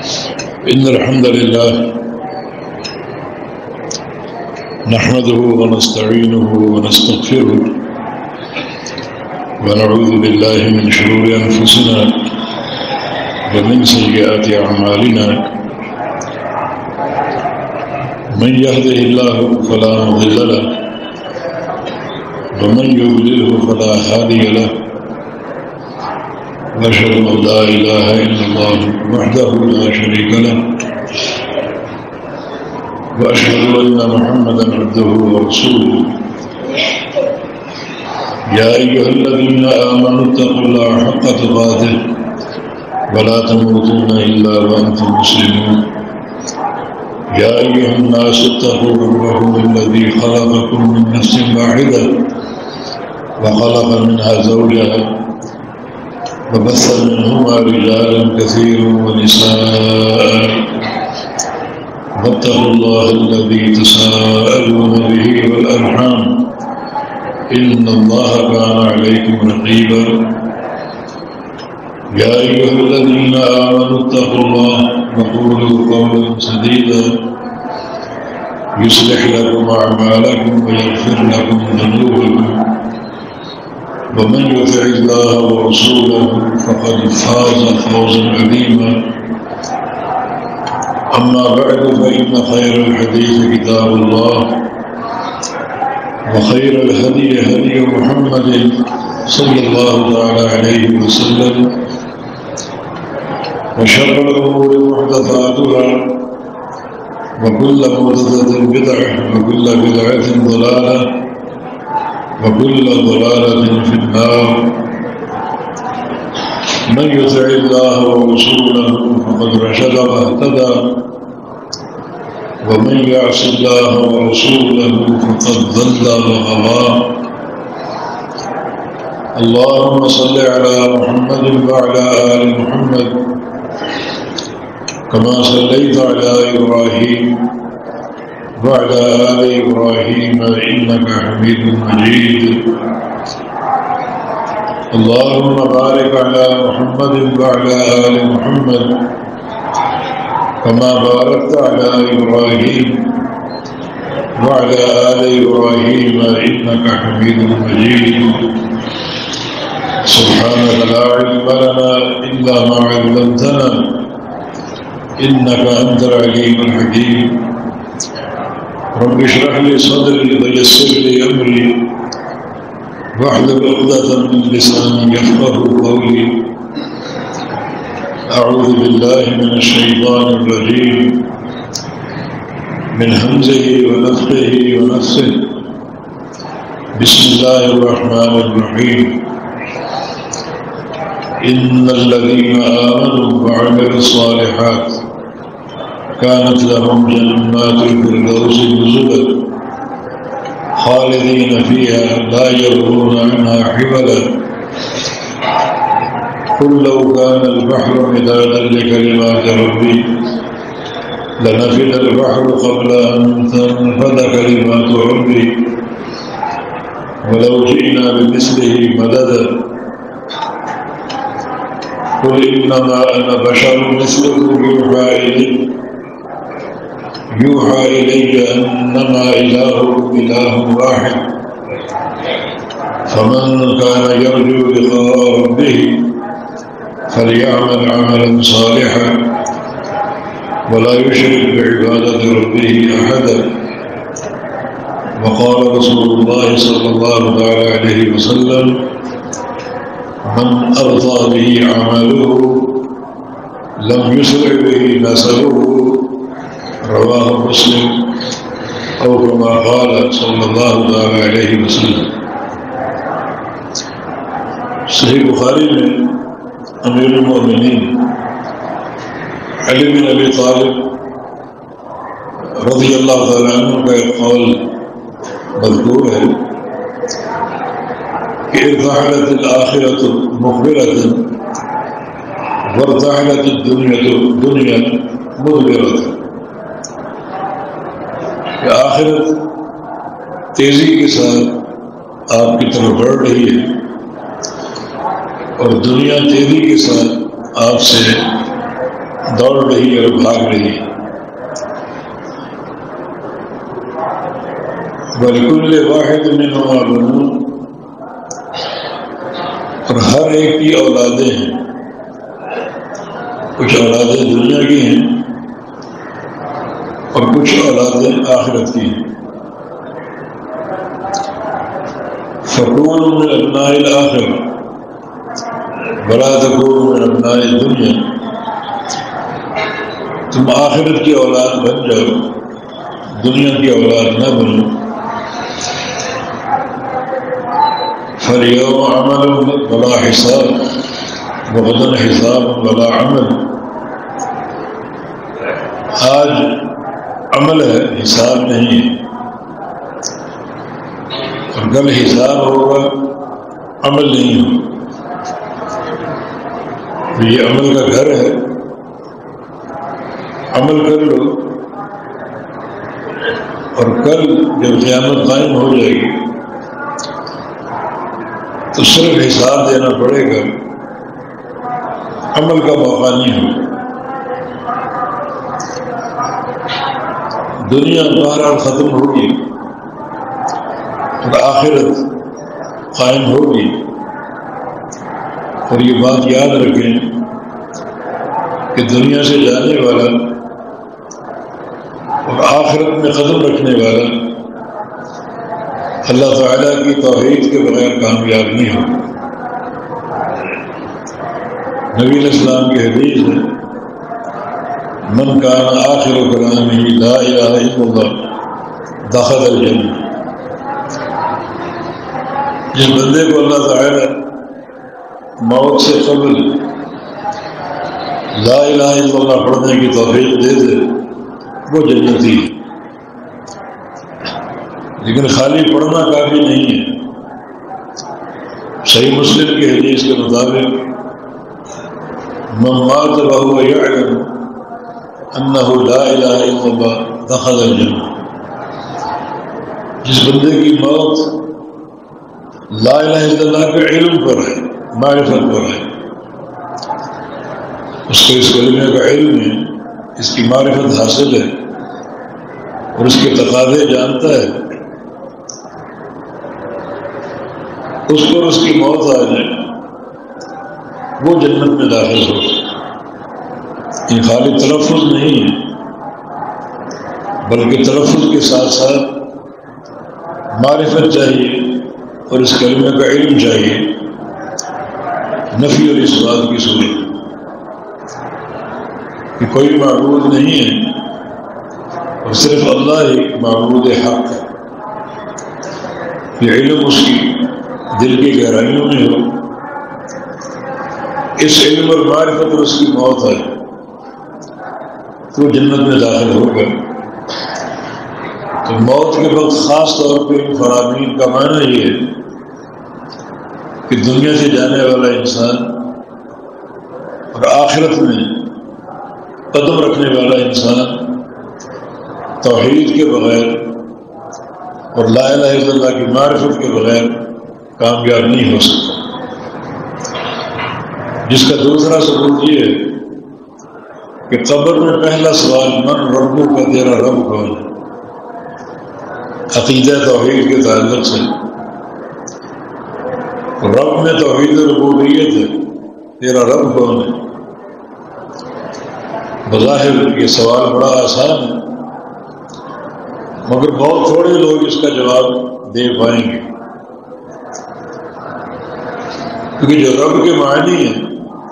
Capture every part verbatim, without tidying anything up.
إن الحمد لله نحمده ونستعينه ونستغفره ونعوذ بالله من شرور أنفسنا ومن سيئات أعمالنا من يهده الله فلا مضل له ومن يضلله فلا هادي له وأشهد أن لا إله إلا الله وحده لا شريك له وأشهد أن محمدا عبده ورسوله يا أيها الذين آمنوا اتقوا الله حق تقاته ولا تموتن إلا وأنتم مسلمون يا أيها الناس اتقوا ربكم الذي خلقكم من نفس واحدة وخلق منها زوجها وبث منهما رجالا كثيرا ونساء واتقوا الله الذي تساءلون به والأرحام إن الله كان عليكم رقيبا يا أيها الذين آمنوا اتقوا الله وقولوا قولا سديدا يصلح لكم أعمالكم ويغفر لكم ذنوبكم ومن يطع الله ورسوله فقد فاز فوزا عظيما أما بعد فإن خير الحديث كتاب الله وخير الهدي هدي محمد صلى الله تعالى عليه وسلم وشر الأمور محدثاتها وكل محدثة بدعة وكل بدعة ضلالة وكل ضلالة في النار من يطع الله ورسوله فقد رشد واهتدى ومن يعص الله ورسوله فقد ضل وغوى اللهم صل على محمد وعلى آل محمد كما صليت على إبراهيم وعلى آل إبراهيم إنك حميد مجيد اللهم بارك على محمد وعلى آل محمد كما باركت على إبراهيم وعلى آل إبراهيم إنك حميد مجيد سبحانك لا علم لنا إلا ما علمتنا إنك أنت العليم الحكيم رب اشرح لي صدري ويسر لي أمري واحلل عقدة من لساني يفقهوا قولي أعوذ بالله من الشيطان الرجيم من همزه ونفخه ونفثه بسم الله الرحمن الرحيم إن الذين آمنوا وعملوا الصالحات كانت لهم جنات الفردوس نزلا خالدين فيها لا يبغون عنها حولا قل لو كان البحر مدادا لكلمات ربي لنفد البحر قبل أن تنفد كلمات ربي ولو جئنا بمثله مددا قل إنما أنا بشر مثلكم يوحى إلي يوحى إلي أنما إلهكم إله واحد فمن كان يرجو لقاء ربه فليعمل عملا صالحا ولا يشرك بعبادة ربه أحدا وقال رسول الله صلى الله عليه وسلم من أرضى به عمله لم يسرع به نسبه رواه مسلم أو كما قال صلى الله عليه وسلم صحیح بخاری میں امیر المؤمنین علی بن ابی طالب رضی اللہ تعالیٰ عنہ کا ایک قول مذکور ہے کہ ارتحلت الآخرة مخبرة وارتحلت الدنيا دنیا مدبرة کہ آخرت تیزی کے ساتھ آپ کی طرف بڑھ رہی ہے اور دنیا تیزی کے ساتھ آپ سے دوڑ رہی اور بھاگ رہی ہے۔ وَلِكُلِّ وَاحِدٍ مِّنْهُمَا بَنُونَ، اور ہر ایک کی اولادیں ہیں، کچھ اولادیں دنیا کی ہیں اور کچھ اولادیں آخرت کی ہیں۔ فَكُونُوا مِنْ أَبْنَاءِ الْآخِرَةِ وَلَا تَكُونُوا مِنْ أَبْنَاءِ الدُّنْيَا، تم آخرت کی اولاد بن جاؤ، دنیا کی اولاد نہ بنو۔ فَالْيَوْمَ عَمَلٌ وَلَا حِسَابٌ وَغَدًا حِسَابٌ وَلَا عَمَلٌ، آج عمل ہے، حساب نہیں ہے، اور کل حساب ہوگا، عمل نہیں ہوگا۔ یہ عمل کا گھر ہے، عمل کر لو، اور کل جب قیامت قائم ہو جائے گی تو صرف حساب دینا پڑے گا، عمل کا موقع نہیں ہوگا۔ دنیا بہرحال ختم ہوگی اور آخرت قائم ہوگی، اور یہ بات یاد رکھیں کہ دنیا سے جانے والا اور آخرت میں قدم رکھنے والا اللہ تعالیٰ کی توحید کے بغیر کامیاب نہیں ہوگا۔ نبی علیہ السلام کی حدیث ہے، من کان آخر کلامہ لا الہ الا اللہ دخل الجنہ، جس بندے کو اللہ تعالیٰ موت سے قبل لا الہ الا اللہ پڑھنے کی توفیق دے دے وہ جنتی ہے۔ لیکن خالی پڑھنا کافی نہیں ہے۔ صحیح مسلم کی حدیث کے مطابق من مات وهو يعلم انه لا الہ الا اللہ دخل الجنہ، جس بندے کی موت لا الہ الا اللہ کے علم پر ہے، معرفت پر ہے، اس کو اس کلمے کا علم ہے، اس کی معرفت حاصل ہے اور اس کے تقاضے جانتا ہے، اس پر اس کی موت آ جائے وہ جنت میں داخل ہو۔ یہ خالی تلفظ نہیں ہے، بلکہ تلفظ کے ساتھ ساتھ معرفت چاہیے اور اس کلمے کا علم چاہیے، نفی اور اس بات کی صورت کہ کوئی معبود نہیں ہے اور صرف اللہ ہی معبود حق ہے۔ یہ علم اس کی دل کی گہرائیوں میں ہو، اس علم اور معرفت اور اس کی موت ہے تو جنت میں داخل ہوگا۔ تو موت کے وقت خاص طور پہ فرامین کا معنی یہ ہے کہ دنیا سے جانے والا انسان اور آخرت میں قدم رکھنے والا انسان توحید کے بغیر اور لا الہ الا اللہ کی معرفت کے بغیر کامیاب نہیں ہو سکتا۔ جس کا دوسرا ثبوت یہ ہے کہ قبر میں پہلا سوال من ربو کا، تیرا رب کون ہے، عقیدہ توحید کے تعلق سے۔ رب میں توحید ربوبیت ہے، تیرا رب کون ہے؟ بظاہر یہ سوال بڑا آسان ہے، مگر بہت تھوڑے لوگ اس کا جواب دے پائیں گے، کیونکہ جو رب کے معنی ہیں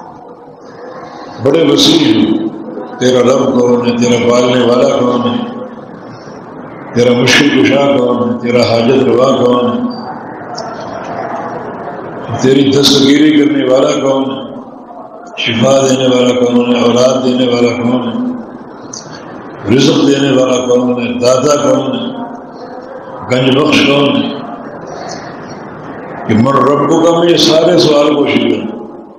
بڑے وسیع ہیں۔ تیرا رب کون ہے، تیرا پالنے والا کون ہے، تیرا مشکل کشا کون ہے، تیرا حاجت روا کون ہے، تیری دستگیری کرنے والا کون ہے، شفا دینے والا کون ہے، اولاد دینے والا کون ہے، رزق دینے والا کون ہے، دادا کون ہے، گنج بخش کون ہے۔ کہ من ربو کا میں یہ سارے سوال پوشیدہ ہیں۔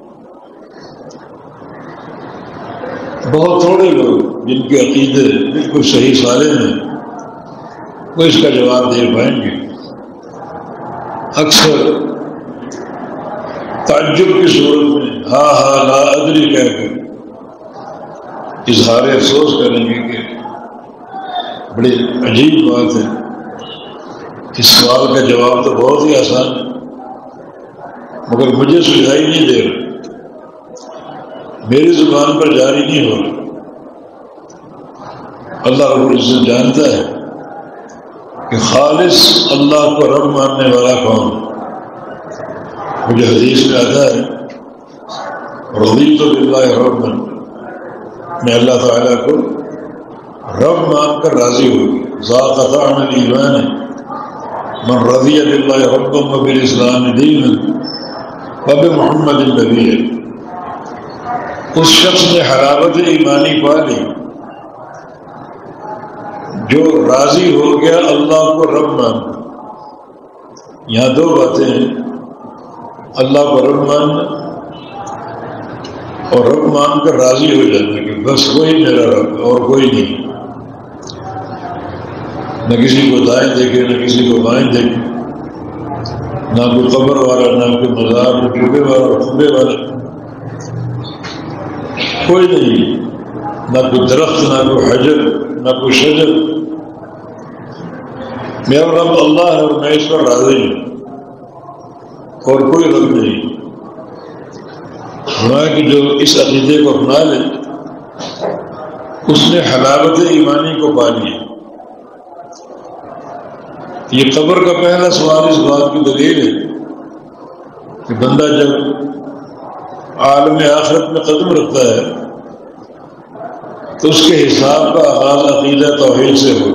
بہت تھوڑے لوگ جن کے عقیدے بالکل صحیح سالم ہیں وہ اس کا جواب دے پائیں گے۔ اکثر تعجب کی صورت میں ہاں ہاں لا ادری کہہ کر اظہار افسوس کریں گے کہ بڑی عجیب بات ہے، اس سوال کا جواب تو بہت ہی آسان ہے مگر مجھے سجھائی نہیں دے رہا، میری زبان پر جاری نہیں ہو رہا۔ اللہ رب العزت جانتا ہے کہ خالص اللہ کو رب ماننے والا کون ہے۔ مجھے حدیث میں آتا ہے رضیت باللہ ربا، میں اللہ تعالیٰ کو رب مان کر راضی ہو گئی۔ ذاق طعم الایمان من رضی باللہ ربا وبالاسلام دینا وبمحمد نبی، اس شخص نے حلاوت ایمانی پا لی جو راضی ہو گیا اللہ کو رب مان کر۔ یہاں دو باتیں ہیں، اللہ کو رب ماننا اور رب مان کر راضی ہو جانا کہ بس وہی میرا رب اور کوئی نہیں، نہ کسی کو دائیں دیکھے نہ کسی کو بائیں دیکھے، نہ کوئی قبر والا نہ کوئی مزار نہ ٹوبے والا خبے والا، کوئی نہیں، نہ کوئی درخت نہ کوئی حجر نہ کوئی شجر، میرا رب اللہ ہے اور میں اس پر راضی ہوں اور کوئی رب نہیں۔ ہمارا کہ جو اس عقیدے کو اپنا لے اس نے حلاوت ایمانی کو پا لیا۔ یہ قبر کا پہلا سوال اس بات کی دلیل ہے کہ بندہ جب عالم آخرت میں قدم رکھتا ہے تو اس کے حساب کا آغاز عقیدہ توحید سے ہو۔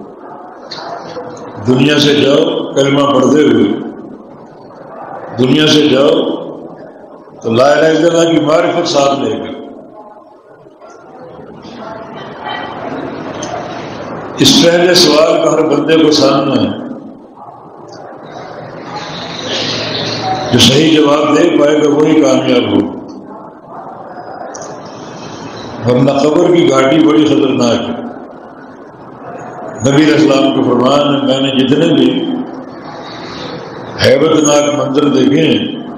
دنیا سے جاؤ کلمہ پڑھتے ہوئے، دنیا سے جاؤ تو لا الہ الا اللہ کی معرفت ساتھ لے گا۔ اس پہلے سوال کا ہر بندے کو سامنا ہے، جو صحیح جواب دے پائے گا وہی کامیاب ہو، ورنہ قبر کی گھاٹی بڑی خطرناک ہے۔ نبی علیہ السلام کے فرمان ہے میں نے جتنے بھی ہیبت ناک منظر دیکھے ہیں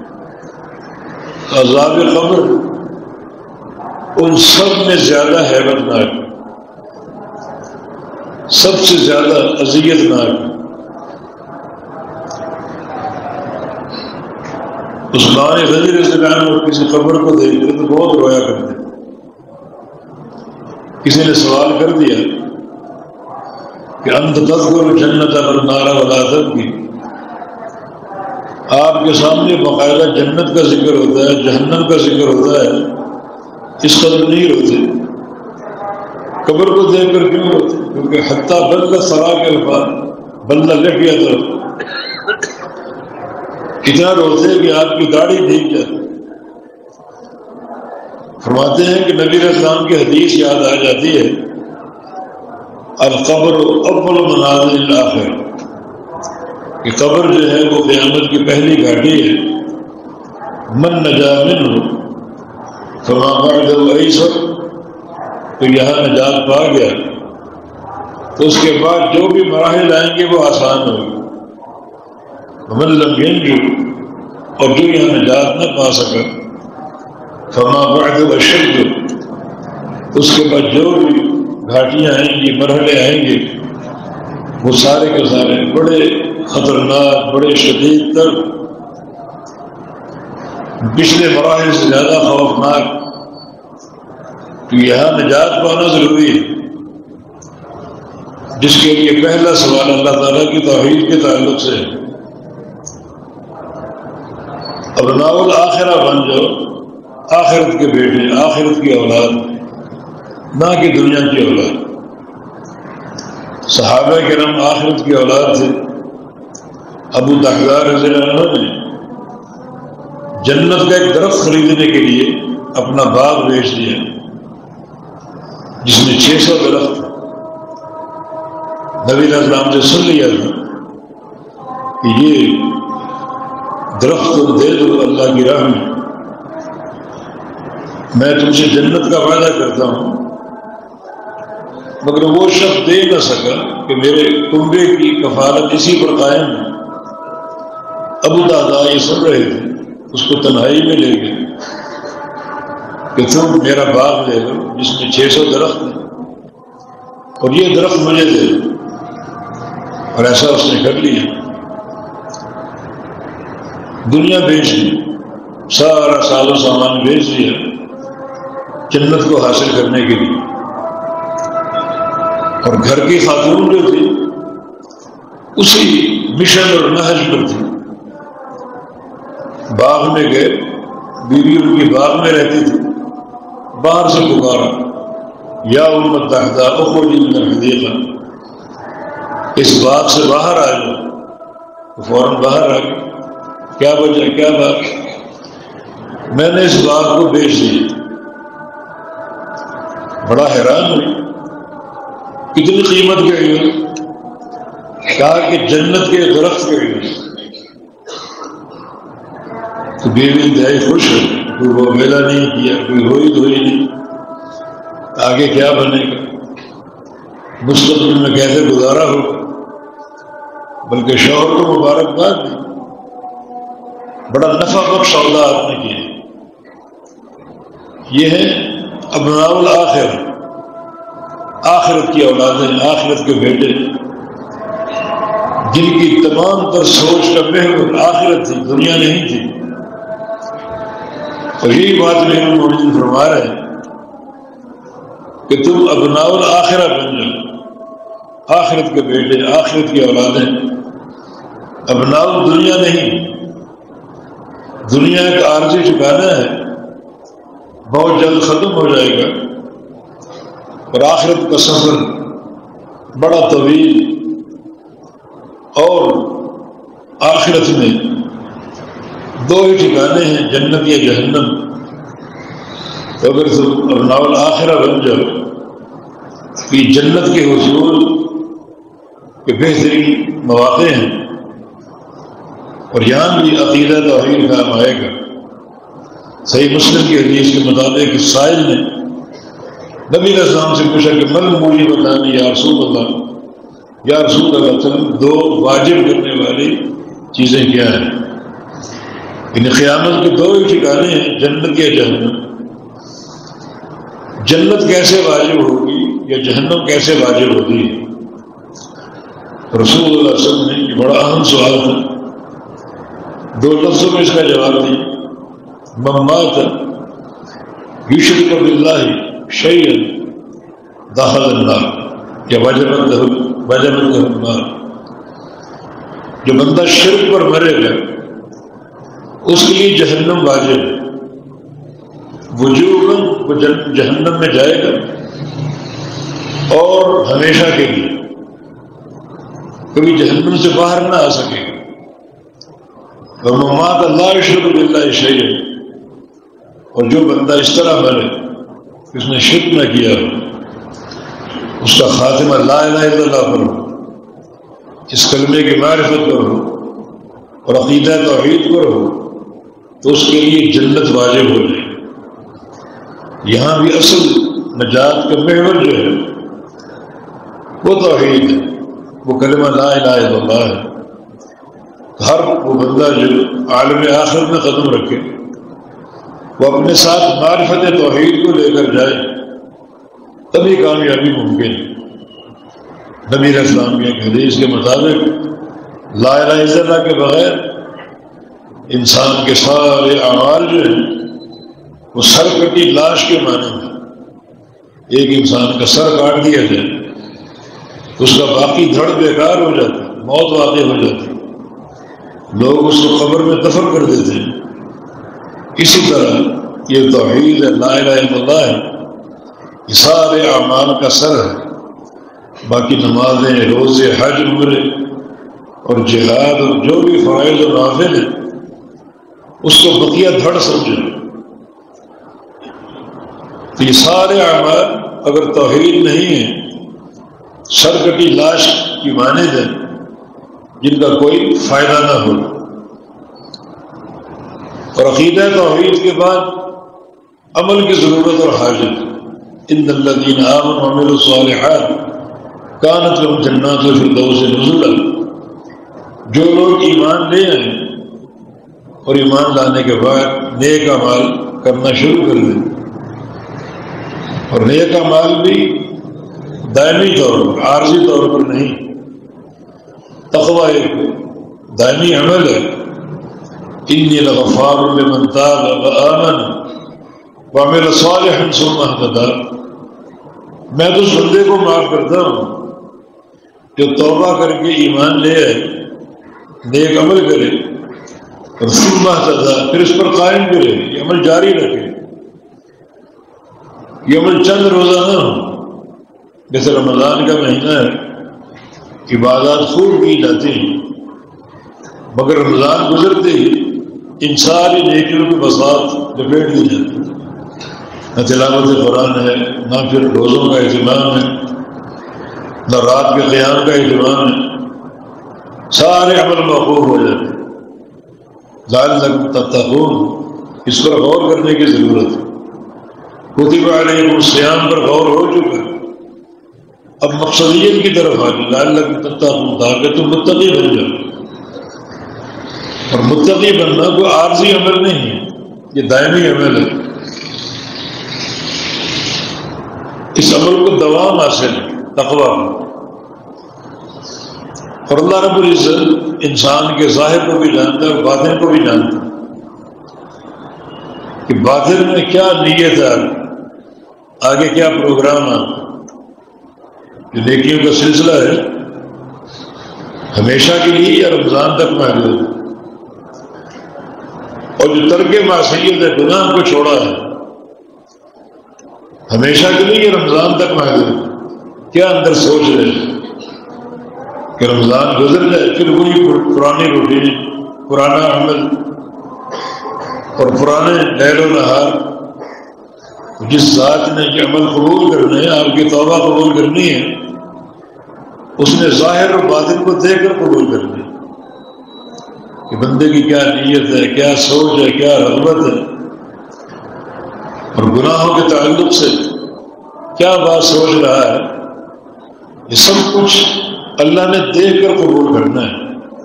عذاب قبر ان سب میں زیادہ ہیبت ناک، سب سے زیادہ اذیت ناک۔ عثمان غنی رضی اللہ عنہ کسی قبر کو دیکھتے تو بہت رویا کرتے۔ کسی نے سوال کر دیا کہ انت تذکر جنت والنار ولا تبکی، آپ کے سامنے باقاعدہ جنت کا ذکر ہوتا ہے جہنم کا ذکر ہوتا ہے، اس قدر نہیں روتے، قبر کو دیکھ کر کیوں روتے؟ کیونکہ حتیٰ بلّ سرا کے الفاظ بلّ لکھ گیا تو اتنا روتے کہ آپ کی داڑھی بھیگ جاتی۔ فرماتے ہیں کہ نبی علیہ السلام کی حدیث یاد آ جاتی ہے القبر اول منازل الاخرہ، کہ قبر جو ہے وہ قیامت کی پہلی گھاٹی ہے۔ من نجا منہ فما بعده ایسر، تو یہاں نجات پا گیا تو اس کے بعد جو بھی مراحل آئیں گے وہ آسان ہوگی۔ ومن لم ینجو، اور جو یہاں نجات نہ پا سکا فما بعده اشد، اس کے بعد جو بھی گھاٹیاں آئیں گی مرحلے آئیں گے وہ سارے کے سارے بڑے خطرناک بڑے شدید تر، پچھلے مراحل سے زیادہ خوفناک۔ تو یہاں نجات پانا ضروری ہے، جس کے لیے پہلا سوال اللہ تعالیٰ کی توحید کے تعلق سے ہے۔ ابناء الآخرہ بن جاؤ، آخرت کے بیٹے، آخرت کی اولاد، نہ کہ دنیا کی اولاد۔ صحابہ کرام آخرت کی اولاد تھے۔ ابو دحدار رضی اللہ عنہ نے جنت کا ایک درخت خریدنے کے لیے اپنا باغ بیچ دیا جس میں چھ سو درخت۔ نبی علیہ السلام سے سن لیا تھا کہ یہ درخت تم دے دو اللہ کی راہ میں، میں تم سے جنت کا وعدہ کرتا ہوں۔ مگر وہ شخص دے نہ سکا کہ میرے کنبے کی کفالت اسی پر قائم ہے۔ ابو دہدا یہ سن رہے تھے، اس کو تنہائی میں لے گئے، کہ تم میرا باغ لے لو جس میں چھ سو درخت ہیں اور یہ درخت مجھے دے دو، اور ایسا اس نے کر لیا، دنیا بیچ دی، سارا ساز و سامان بیچ دیا جنت کو حاصل کرنے کے لیے، اور گھر کی خاتون جو تھی اسی مشن اور نہج پر تھی، باغ میں گئے، بیوی ان کی باغ میں رہتی تھی، باہر سے پکارا یا امت تحتا اخرجی من الحدیقہ، اس باغ سے باہر آ جاؤ، تو فوراً باہر آ گئے، کیا وجہ کیا بات؟ میں نے اس باغ کو بیچ دیا۔ بڑا حیران ہوئی، کتنی قیمت گئی ہو؟ کہا کہ جنت کے درخت گئی ہو۔ تو بیوی انتہائی خوش ہے، کوئی وہ میلہ نہیں کیا، کوئی روئی دھوئی نہیں، آگے کیا بنے گا، مستقبل میں کیسے گزارا ہوگا، بلکہ شوہر کو مبارکباد دی، بڑا نفع بخش سودا آپ نے کیا۔ یہ ہے ابناء الآخر، آخرت کی اولادیں، آخرت کے بیٹے، جن کی تمام تر سوچ کا محور آخرت تھی، دنیا نہیں تھی۔ اور یہی بات امیر المومنین فرما رہے ہیں کہ تم ابناء الآخرہ بن جاؤ، آخرت کے بیٹے، آخرت کی اولادیں، ابناء الدنیا نہیں۔ دنیا ایک عارضی ٹھکانا ہے، بہت جلد ختم ہو جائے گا، اور آخرت کا سفر بڑا طویل، اور آخرت میں دو ہی ٹھکانے ہیں، جنت یا جہنم۔ تو اگر تم ابناء الآخرہ بن جاؤ کہ جنت کے حصول کے بہترین مواقع ہیں، اور یہاں بھی عقیدہ توحید کام آئے گا۔ صحیح مسلم کی حدیث کے مطابق اس سائل نے نبی علیہ السلام سے پوچھا کہ من مجھے بتانے یا رسول اللہ، یا رسول اللہ صلی اللہ علیہ وسلم دو واجب کرنے والی چیزیں کیا ہیں؟ یعنی قیامت کے دو ہی ٹھکانے ہیں، جنت یا جہنم۔ جنت کیسے واجب ہوگی یا جہنم کیسے واجب ہوگی؟ رسول اللہ صلی اللہ علیہ وسلم نے یہ بڑا اہم سوال تھا، دو لفظوں میں اس کا جواب دیا، من مات یشرک باللہ شیئا دخل النار یا وجبت لہ وجبت لہ النار، جو بندہ شرک پر مرے گا اس کے لیے جہنم واجب ہے، وجوباً وہ جہنم میں جائے گا اور ہمیشہ کے لیے، کبھی جہنم سے باہر نہ آ سکے گا۔ وَمَنْ مَاتَ لَا يُشْرِكُ بِاللَّهِ شَيْئًا، اور جو بندہ اس طرح مرے اس نے شرک نہ کیا ہو، اس کا خاتمہ لا الہ الا اللہ پر ہو، اس کلمے کی معرفت پر ہو اور عقیدہ توحید پر ہو، تو اس کے لیے جنت واجب ہو جائے۔ یہاں بھی اصل نجات کا محور جو ہے وہ توحید ہے، وہ کلمہ لا الہ الا اللہ ہے۔ ہر وہ بندہ جو عالم آخرت میں قدم رکھے وہ اپنے ساتھ معرفت توحید کو لے کر جائے، تبھی کامیابی ممکن ہے۔ نبی علیہ السلام کی ایک حدیث کے مطابق لا الہ الا اللہ کے بغیر انسان کے سارے اعمال جو ہیں وہ سر کٹی لاش کے معنی میں، ایک انسان کا سر کاٹ دیا جائے تو اس کا باقی دھڑ بیکار ہو جاتا ہے، موت واقع ہو جاتی ہے، لوگ اس کو قبر میں دفن کر دیتے ہیں۔ اسی طرح یہ توحید ہے، لا الہ الا اللہ ہے، یہ سارے اعمال کا سر ہے، باقی نمازیں، روزے، حج، عمرے اور جہاد اور جو بھی فرائض و نوافل ہیں اس کو بقیہ دھڑ سمجھیں۔ تو یہ سارے اعمال اگر توحید نہیں ہے، سرکٹی لاش کی مانند ہے جن کا کوئی فائدہ نہ ہو۔ اور عقیدہ توحید کے بعد عمل کی ضرورت اور حاجت۔ ان الذین آمنوا وعملوا الصالحات کانت لهم جنات الفردوس نزلا، جو لوگ ایمان لے آئیں اور ایمان لانے کے بعد نیک اعمال کرنا شروع کر دیں اور نیک اعمال بھی دائمی طور پر، عارضی طور پر نہیں۔ تقویٰ ایک دائمی عمل ہے۔ انی لغفار لمن تاب وآمن وعمل صالحا ثم اهتدى، میں تو اس بندے کو معاف کرتا ہوں جو توبہ کر کے ایمان لے آئے، نیک عمل کرے اور ثم اهتدى، پھر اس پر قائم کرے، یہ عمل جاری رکھے۔ یہ عمل چند روزہ نہ ہو، جیسے رمضان کا مہینہ ہے، عبادات خوب کی جاتی ہیں، مگر رمضان گزرتے ہی ان ساری نیکیوں کی بساط لپیٹ دی جاتی ہے۔ نہ تلاوت قرآن ہے، نہ پھر روزوں کا اہتمام ہے، نہ رات کے قیام کا اہتمام ہے، سارے عمل موقوف ہو جاتے ہیں۔ لعلکم تتقون، اس پر غور کرنے کی ضرورت ہے۔ کتب علیکم الصیام پر غور ہو چکا ہے، اب مقصدیت کی طرف آ جائے، لعلکم تتقون، تاکہ تم متقی بن جاؤ۔ اور متقی بننا کوئی عارضی عمل نہیں ہے، یہ دائمی عمل ہے۔ اس عمل کو دوام حاصل ہے، تقویٰ۔ اور اللہ رب العزت انسان کے ظاہر کو بھی جانتا ہے اور باطن کو بھی جانتا ہے کہ باطن میں کیا نیت ہے، آگے کیا پروگرام ہے۔ جو نیکیوں کا سلسلہ ہے ہمیشہ کے لیے یا رمضان تک محدود ہے، اور جو ترک معصیت ہے، گناہ کو چھوڑا ہے، ہمیشہ کے لیے یہ رمضان تک محدود ہے۔ کیا اندر سوچ رہے ہیں کہ رمضان گزر جائے پھر وہی پرانی روٹین، پرانا عمل اور پرانے لیل و نہار۔ جس ذات نے یہ عمل قبول کرنے ہے، آپ کی توبہ قبول کرنی ہے، اس نے ظاہر اور باطن کو دیکھ کر قبول کرنی ہے کہ بندے کی کیا نیت ہے، کیا سوچ ہے، کیا رغبت ہے، اور گناہوں کے تعلق سے کیا بات سوچ رہا ہے۔ یہ سب کچھ اللہ نے دیکھ کر قبول کرنا ہے۔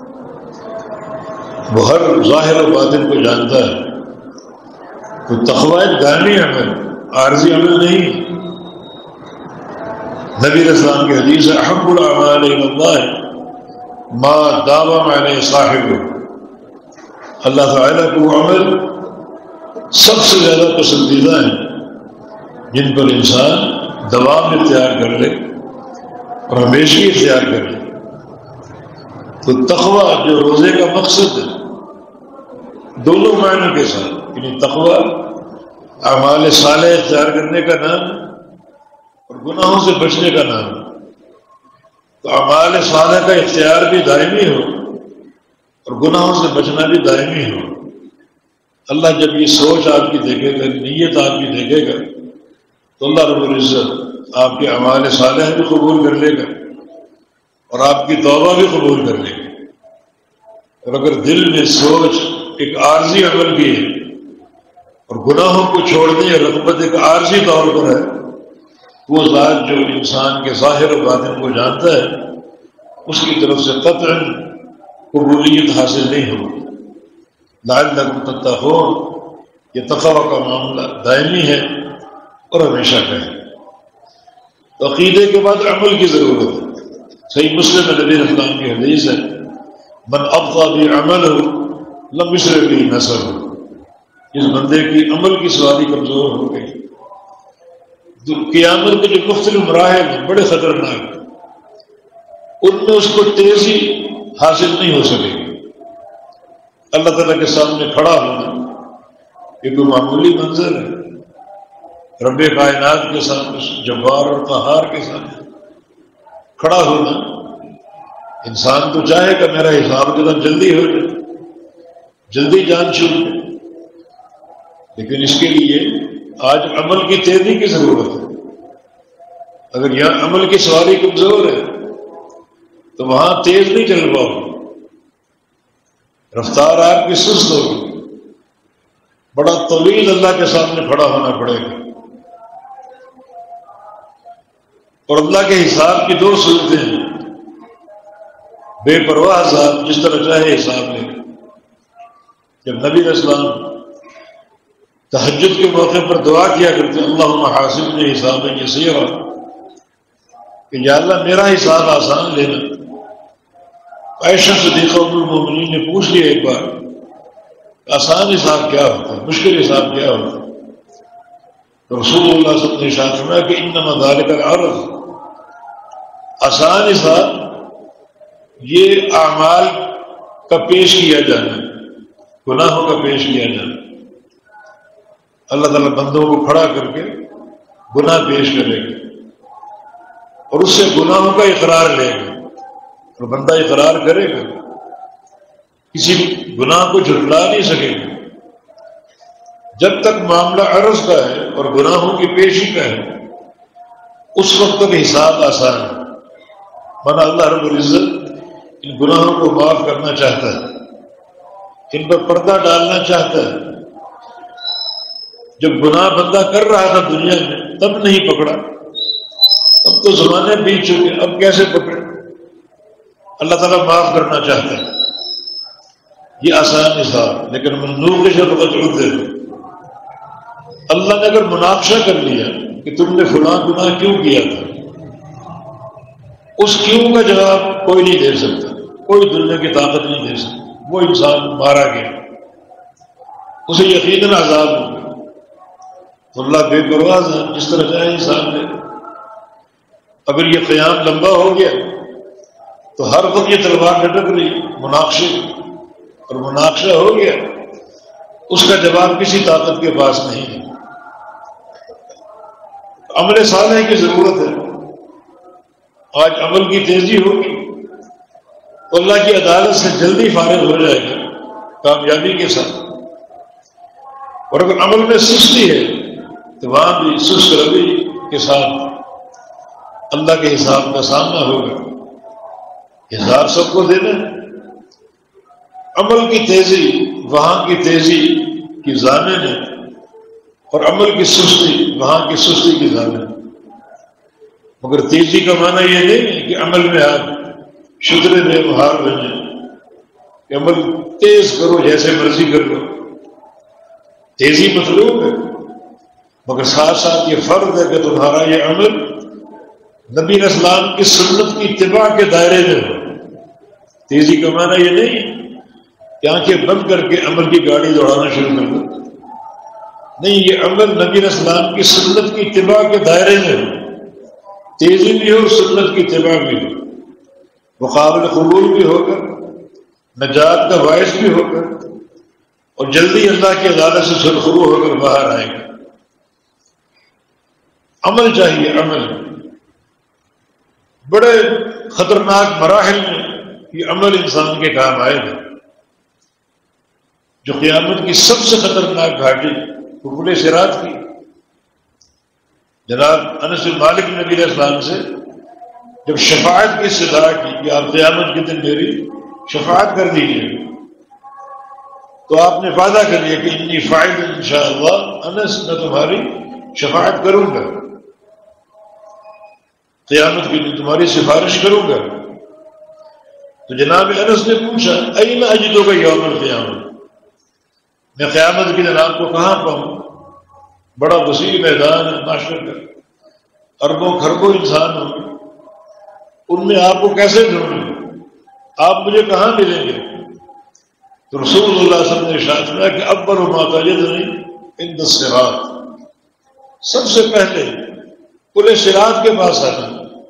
وہ ہر ظاہر و باطن کو جانتا ہے۔ تو تقویٰ دائمی عمل، عارضی عمل نہیں۔ نبی علیہ السلام کی حدیث ہے، احب الاعمال الی اللہ ما داوم علیہ صاحبہ، اللہ تعالیٰ کو وہ عمل سب سے زیادہ پسندیدہ ہیں جن پر انسان دوام اختیار کر لے اور ہمیشہ اختیار کر لے۔ تو تقویٰ جو روزے کا مقصد ہے، دونوں معنی کے ساتھ، یعنی تقویٰ اعمال صالح اختیار کرنے کا نام اور گناہوں سے بچنے کا نام۔ تو اعمال صالح کا اختیار بھی دائمی ہو اور گناہوں سے بچنا بھی دائمی ہو۔ اللہ جب یہ سوچ آپ کی دیکھے گا، نیت آپ کی دیکھے گا، تو اللہ رب العزت آپ کے اعمال صالح بھی قبول کر لے گا اور آپ کی توبہ بھی قبول کر لے گا۔ اور اگر دل میں سوچ ایک عارضی عمل کی ہے اور گناہوں کو چھوڑنے یا رغبت ایک عارضی طور پر ہے، وہ ذات جو انسان کے ظاہر و باطن کو جانتا ہے، اس کی طرف سے قطعاً قبولیت حاصل نہیں ہوگی۔ لعلکم تتقون، یہ تقویٰ کا معاملہ دائمی ہے اور ہمیشہ کا ہے۔ تو عقیدے کے بعد عمل کی ضرورت ہے۔ صحیح مسلم میں نبی اسلام کی حدیث ہے، من ابطأ بعملہ لم یسرع بہ نسبہ، جس بندے کی عمل کی سواری کمزور ہو گئی، تو قیامت کے جو مختلف مراحل ہیں بڑے خطرناک ہیں، ان میں اس کو تیزی حاصل نہیں ہو سکے گی۔ اللہ تعالیٰ کے سامنے کھڑا ہونا یہ کوئی معمولی منظر ہے۔ رب کائنات کے سامنے، جبار اور قہار کے سامنے کھڑا ہونا، انسان تو چاہے کہ میرا حساب کتاب جلدی ہو جائے، جلدی جان چھوٹ، لیکن اس کے لیے آج عمل کی تیزی کی ضرورت ہے۔ اگر یہاں عمل کی سواری کمزور ہے تو وہاں تیز نہیں چل پاؤ، رفتار آپ کی سست ہوگی، بڑا طویل اللہ کے سامنے کھڑا ہونا پڑے گا۔ اور اللہ کے حساب کی دو صورتیں ہیں، بے پرواہ ذات جس طرح چاہے حساب لے۔ جب نبی علیہ السلام تہجد کے موقع پر دعا کیا کرتے اللہم حاسبنی حسابا یسیرا کہ یا اللہ میرا حساب آسان لینا. عائشہ صدیقہ ام المومنین نے پوچھ لیا ایک بار آسان حساب کیا ہوتا ہے، مشکل حساب کیا ہوتا ہے؟ تو رسول اللہ صلی اللہ علیہ وسلم نے ارشاد فرمایا کہ انما ذالک العرض، آسان حساب یہ اعمال کا پیش کیا جانا، گناہوں کا پیش کیا جانا. اللہ تعالیٰ بندوں کو کھڑا کر کے گناہ پیش کرے گا اور اس سے گناہوں کا اقرار لے گا، اور بندہ اقرار کرے گا، کسی گناہ کو جھٹلا نہیں سکے گا. جب تک معاملہ عرض کا ہے اور گناہوں کی پیشی کا ہے اس وقت تک حساب آسان ہے. مانا اللہ رب العزت ان گناہوں کو معاف کرنا چاہتا ہے، ان پر پردہ ڈالنا چاہتا ہے. جب گناہ بندہ کر رہا تھا دنیا میں تب نہیں پکڑا، اب تو زمانے بیت چکے، اب کیسے پکڑے؟ اللہ تعالیٰ معاف کرنا چاہتا ہے، یہ آسان حساب. لیکن منظور کے شرط دے اللہ نے اگر مناقشہ کر لیا کہ تم نے فلاں گناہ کیوں کیا تھا، اس کیوں کا جواب کوئی نہیں دے سکتا، کوئی دنیا کی طاقت نہیں دے سکتی. وہ انسان مارا گیا، اسے یقیناً عذاب ہوگا. اللہ بے پرواز ہے، جس طرح چاہے انسان نے. اگر یہ قیام لمبا ہو گیا تو ہر وقت یہ تلوار لٹک رہی مناقشے، اور مناقشہ ہو گیا اس کا جواب کسی طاقت کے پاس نہیں ہے. عمل صالح کی ضرورت ہے. آج عمل کی تیزی ہوگی تو اللہ کی عدالت سے جلدی فارغ ہو جائے گا کامیابی کے ساتھ. اور اگر عمل میں سستی ہے تو وہاں بھی سست روی کے ساتھ اللہ کے حساب کا سامنا ہوگا. حساب سب کو دینا ہے. عمل کی تیزی وہاں کی تیزی کی ضامن ہے اور عمل کی سستی وہاں کی سستی کی ضامن ہے. مگر تیزی کا معنی یہ نہیں ہے کہ عمل میں آپ شدرے میں مہار بنے کہ عمل تیز کرو جیسے مرضی کر لو. تیزی مطلوب ہے مگر ساتھ ساتھ یہ فرض ہے کہ تمہارا یہ عمل نبی اسلام کی سنت کی اتباع کے دائرے میں ہو. تیزی کا معنی یہ نہیں کہ آنکھیں بند کر کے عمل کی گاڑی دوڑانا شروع کر دو. نہیں، یہ عمل نبی اسلام کی سنت کی اتباع کے دائرے میں ہو. تیزی بھی ہو، سنت کی اتباع بھی ہو، مقابل قبول بھی ہوگا، نجات کا باعث بھی ہوگا، اور جلدی اللہ کی عدالت سے سرخرو ہو کر باہر آئے گا. عمل چاہیے. عمل بڑے خطرناک مراحل میں یہ عمل انسان کے کام آئے گا. جو قیامت کی سب سے خطرناک گھاٹی عبور صراط کی، جناب انس بن مالک نبی علیہ السلام سے جب شفاعت کی صدا کی کہ آپ قیامت کے دن میری شفاعت کر دیجیے، تو آپ نے وعدہ کر لیا کہ انی فاعل انشاءاللہ، انس میں تمہاری شفاعت کروں گا، قیامت کے دن تمہاری سفارش کروں گا. تو جناب انس نے پوچھا این اجدک یوم القیامہ، میں قیامت کے دن آپ کو کہاں پاؤں؟ بڑا وسیع میدان ہے معاشر کا، اربوں خربوں انسان ہوں گے، ان میں آپ کو کیسے ڈھونڈوں؟ آپ مجھے کہاں ملیں گے؟ تو رسول اللہ صلی اللہ علیہ وسلم نے ارشاد فرمایا کہ اول ما تجدنی عند الصراط، سب سے پہلے پل صراط کے پاس آنا،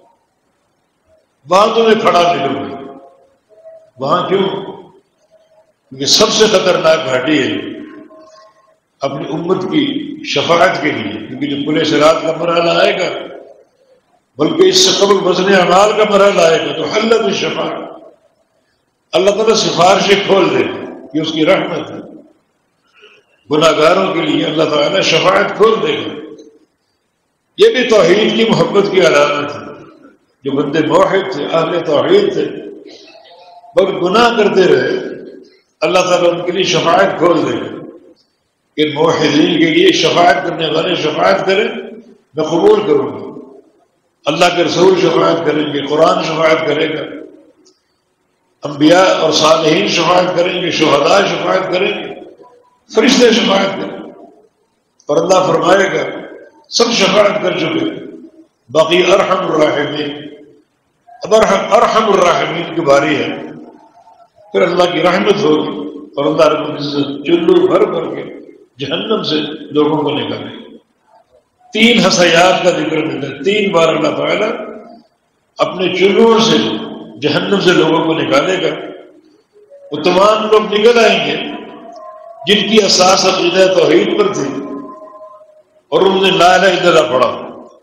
وہاں تمہیں کھڑا ملوں گا. وہاں کیوں؟ کیونکہ سب سے خطرناک گھاٹی ہے اپنی امت کی شفاعت کے لیے. کیونکہ جو پل صراط کا مرحلہ آئے گا، بلکہ اس سے قبل وزن اعمال کا مرحلہ آئے گا، تو حلت الشفاعت، اللہ تعالیٰ سفارشیں کھول دے گا. یہ اس کی رحمت ہے. گناہ گاروں کے لیے اللہ تعالیٰ شفاعت کھول دے گا. یہ بھی توحید کی محبت کی علامت ہے. جو بندے موحد تھے، اہل توحید تھے، مگر گناہ کرتے رہے، اللہ تعالیٰ ان کے لیے شفاعت کھول دے گا کہ موحدین کے لیے شفاعت کرنے والے شفاعت کریں، میں قبول کروں گا. اللہ کے رسول شفاعت کریں گے، قرآن شفاعت کرے گا، انبیاء اور صالحین شفاعت کریں گے، شہداء شفاعت کریں گے، فرشتے شفاعت کریں گے. اور اللہ فرمائے گا سب شفاعت کر چکے، باقی ارحم الراحمین، اب ارحم ارحم الراحمین کی باری ہے، پھر اللہ کی رحمت ہوگی اور اللہ رب العزت چلو بھر بھر کے جہنم سے لوگوں کو نکالے گا۔ تین حسیات کا ذکر ملتا ہے، تین بار اللہ تعالیٰ اپنے چلوؤں سے جہنم سے لوگوں کو نکالے گا۔ وہ تمام لوگ نکل آئیں گے جن کی اساس عقیدہ توحید پر تھی اور انہوں نے لا الہ الا اللہ پڑھا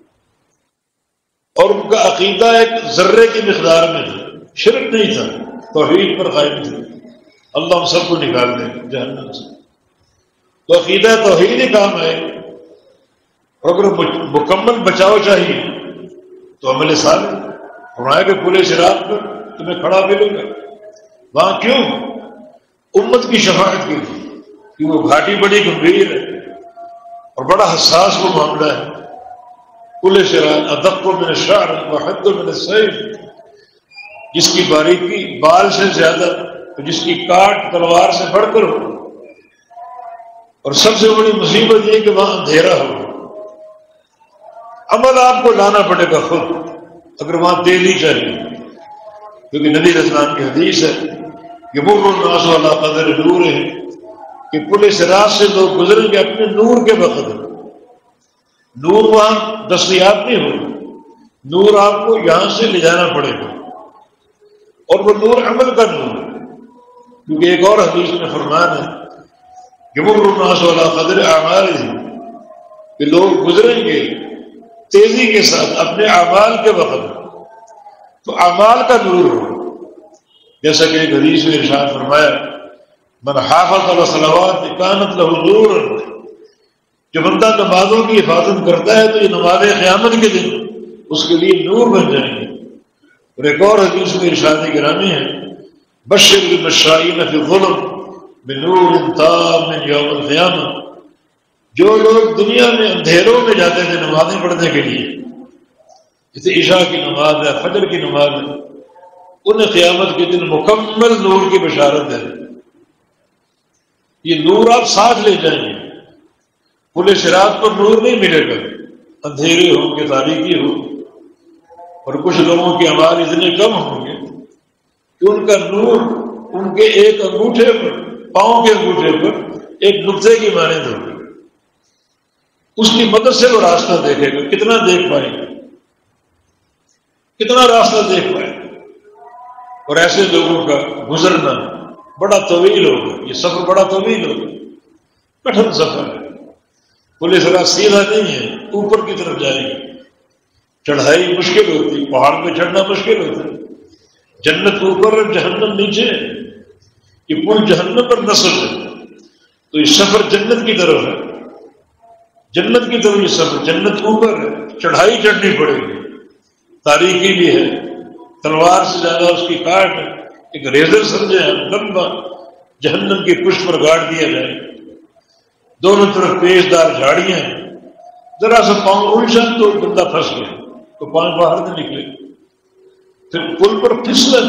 اور ان کا عقیدہ ایک ذرے کی مقدار میں تھا، شرک نہیں تھا، توحید پر قائم تھے۔ اللہ ہم سب کو نکال دے گا جہنم سے۔ تو عقیدہ توحید ہی کام ہے، اور اگر مکمل بچاؤ چاہیے تو عمل صالح فرمایا کہ پورے صراط پر تمہیں کھڑا ملے گا۔ وہاں کیوں؟ امت کی شفاعت کے لیے، کہ وہ گھاٹی بڑی گمبھیر ہے اور بڑا حساس وہ معاملہ ہے۔ پورے صراط ادق من الشعر وحد من السیف، جس کی باریکی بال سے زیادہ، جس کی کاٹ تلوار سے بڑھ کر ہو، اور سب سے بڑی مصیبت یہ کہ وہاں اندھیرا ہو۔ عمل آپ کو لانا پڑے گا خود، اگر وہاں تیزی چاہیے، کیونکہ نبی علیہ السلام کی حدیث ہے کہ وہ الناس علی قدر نور ہے، کہ پل صراط سے لوگ گزریں گے اپنے نور کے بقدر۔ نور وہاں دستیاب نہیں ہوگا، نور آپ کو یہاں سے لے جانا پڑے گا، اور وہ نور عمل کا نور ہے، کیونکہ ایک اور حدیث میں فرمان ہے کہ وہ الناس علی قدر اعمالہم، کہ لوگ گزریں گے تیزی کے ساتھ اپنے اعمال کے وقت، تو اعمال کا نور ہو۔ جیسا کہ ایک حدیث میں ارشاد فرمایا من حافظ علی الصلوات کانت لہ نورا، جو بندہ نمازوں کی حفاظت کرتا ہے تو یہ نمازیں قیامت کے دن اس کے لیے نور بن جائیں گے۔ اور ایک اور حدیث میں ارشاد گرامی ہے بشر المشائین فی الظلم بنور تام یوم القیامہ، جو لوگ دنیا میں اندھیروں میں جاتے تھے نمازیں پڑھنے کے لیے، جیسے عشاء کی نماز ہے، فجر کی نماز ہے، انہیں قیامت کے دن مکمل نور کی بشارت ہے۔ یہ نور آپ ساتھ لے جائیں گے، پل صراط پر نور نہیں ملے گا، اندھیرے ہوں گے، تاریکی ہو، اور کچھ لوگوں کے اعمال اتنے کم ہوں گے کہ ان کا نور ان کے ایک انگوٹھے پر، پاؤں کے انگوٹھے پر ایک نقطے کی مانند ہوگی، اس کی مدد سے وہ راستہ دیکھے گا۔ کتنا دیکھ پائے گا، کتنا راستہ دیکھ پائے گا۔ اور ایسے لوگوں کا گزرنا بڑا طویل ہوگا، یہ سفر بڑا طویل ہوگا، کٹھن سفر ہے۔ پل صراط سیدھا نہیں ہے، اوپر کی طرف جائے گا، چڑھائی مشکل ہوتی، پہاڑ پہ چڑھنا مشکل ہوتا ہے، جنت اوپر اور جہنم نیچے ہے، یہ پل جہنم پر نصب ہے، تو یہ سفر جنت کی طرف ہے، جنت کی طرف یہ سفر، جنت اوپر ہے، چڑھائی چڑھنی پڑے گی، تاریکی بھی ہے، تلوار سے زیادہ اس کی کاٹ ہے، ایک ریزر سمجھے ہم لمبا جہنم کی پشت پر گاڑ دیا جائے، دونوں طرف پیش دار جھاڑیاں ہیں، ذرا سا پاؤں الجھن تو بندہ پھنس گیا، تو پاؤں باہر نہیں نکلے، پھر پل پر پھسلن،